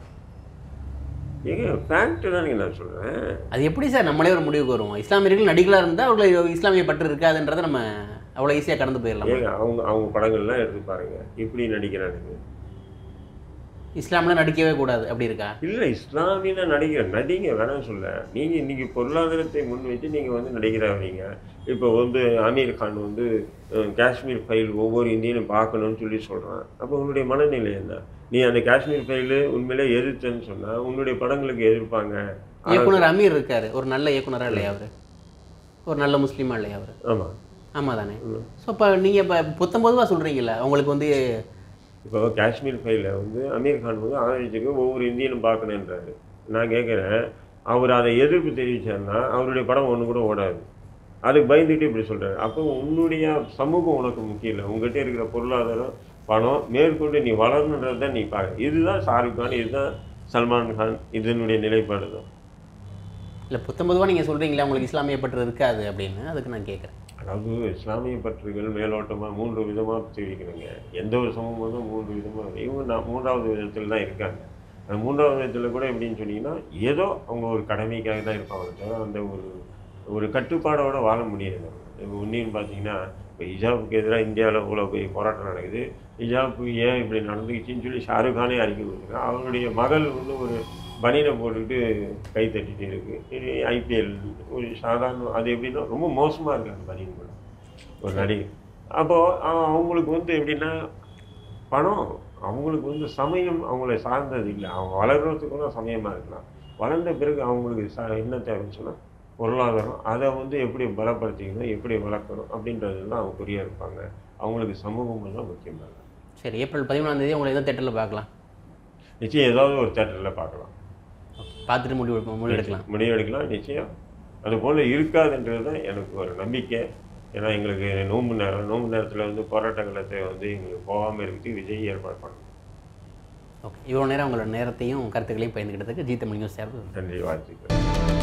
ஏங்க ஃபேக்ட் தானே நான் சொல்கிறேன். அது எப்படி சார் நம்மளே ஒரு முடிவுக்கு வருவோம்? இஸ்லாமியர்கள் நடிகளாக இருந்தால் அவங்களுக்கு இஸ்லாமிய பற்று இருக்காதுன்றதை நம்ம அவ்வளோ ஈஸியாக கடந்து போயிடலாம். ஏங்க அவங்க படங்கள்லாம் எடுத்து பாருங்க, இப்படி நடிக்கிறானுங்க. இஸ்லாமில் நடிக்கவே கூடாது அப்படி இருக்கா? இல்லை, இஸ்லாமியில் நடிங்க வேணாம் சொல்ல. நீங்கள் இன்றைக்கி பொருளாதாரத்தை முன் வச்சு நீங்கள் வந்து நடிக்கிறவங்க. இப்போ வந்து அமீர் கான் வந்து காஷ்மீர் ஃபைல் ஒவ்வொரு இந்தியனும் பார்க்கணும்னு சொல்லி சொல்கிறான். அப்போ உன்னுடைய மனநிலை என்ன? நீ அந்த காஷ்மீர் ஃபைலு உண்மையிலே எதிர்த்தேன்னு சொன்னால் உன்னுடைய படங்களுக்கு எதிர்ப்பாங்க. இயக்குனர் அமீர் இருக்கார், ஒரு நல்ல இயக்குனராக இல்லையா அவர்? ஒரு நல்ல முஸ்லீமா இல்லையா அவர்? ஆமாம். ஆமாம் தானே. ஸோ இப்போ நீங்கள் இப்போ 19 சொல்கிறீங்களா அவங்களுக்கு வந்து? இப்போ காஷ்மீர் ஃபைலில் வந்து அமீர் கான் வந்து ஆதரிச்சுக்கு ஒவ்வொரு இந்தியனும் பார்க்கணுன்றாரு. நான் கேட்குறேன், அவர் அதை எதிர்ப்பு தெரிவித்தார்னா அவருடைய படம் ஒன்று கூட ஓடாது. அதுக்கு பயந்துட்டு இப்படி சொல்கிறாரு. அப்போ உன்னுடைய சமூகம் உனக்கு முக்கியம் இல்லை, உங்கள்கிட்ட இருக்கிற பொருளாதாரம், பணம் மேற்கொண்டு நீ வளரணுன்றது தான் நீ பார்க்க. இதுதான் ஷாருக் கான், இதுதான் சல்மான் கான், இதனுடைய நிலைப்பாடு தான். இல்லை 19 நீங்கள் சொல்கிறீங்களா உங்களுக்கு இஸ்லாமிய பற்று இருக்காது அப்படின்னு, அதுக்கு நான் கேட்குறேன். அதாவது இஸ்லாமிய பற்றுகள் மேலோட்டமாக 3 விதமாக தெரிவிக்கணுங்க. எந்த ஒரு சமூகமும் 3 விதமாக, இவங்க 3வது விதத்தில் தான் இருக்காங்க. அந்த 3வது விதத்தில் கூட எப்படின்னு சொன்னீங்கன்னா, ஏதோ அவங்க ஒரு கடமைக்காக தான் இருப்பாங்க. அந்த ஒரு கட்டுப்பாடோடு வாழ முடியாது. இப்போ ஒன்றின்னு பார்த்தீங்கன்னா, இப்போ ஹிஜாபுக்கு எதிராக இந்தியாவில் இவ்வளோ பெரிய போராட்டம் நடக்குது. ஹிஜாபு ஏன் இப்படி நடந்துக்கிச்சின்னு சொல்லி ஷாருக் கானே அறிக்கை கொடுத்துருக்காங்க. அவருடைய மகள் வந்து ஒரு பனியனை போட்டுக்கிட்டு கை தட்டிகிட்டு இருக்குது. ஐபிஎல் ஒரு சாதாரண, அது எப்படின்னா ரொம்ப மோசமாக இருக்குது அந்த பனியன் கூட ஒரு நடிகை. அப்போது அவங்களுக்கு வந்து எப்படின்னா, பணம் அவங்களுக்கு வந்து சமயம் அவங்கள சார்ந்தது இல்லை. அவங்க வளர்கிறதுக்குள்ள சமயமாக இருக்கலாம். வளர்ந்த பிறகு அவங்களுக்கு என்ன தேவைன்னு சொன்னால் பொருளாதாரம், அதை வந்து எப்படி பலப்படுத்திக்கணும், எப்படி வளர்க்கணும் அப்படின்றது தான் அவங்க குறியாக இருப்பாங்க. அவங்களுக்கு சமூகம் தான் முக்கியமாக. சரி, ஏப்ரல் 13 உங்களை எதாவது தேட்டரில் பார்க்கலாம்? நிச்சயம் ஏதாவது ஒரு தேட்டரில் பார்க்கலாம். பார்த்துட்டு முடிவு எடுக்கலாம் நிச்சயம். அதுபோல் இருக்காதுன்றது தான் எனக்கு ஒரு நம்பிக்கை. ஏன்னா எங்களுக்கு நோன்பு நேரத்தில் வந்து போராட்டங்களத்தை வந்து எங்களுக்கு போகாமல் இருக்கிறதுக்கு விஜய் ஏற்பாடு பண்ணணும். ஓகே, இவ்வளோ நேரம் உங்களோட நேரத்தையும் கருத்துக்களையும் பயந்துக்கிட்டதுக்கு ஜீ தமிழ் நியூஸ் சார் நன்றி, வாழ்த்துக்கள்.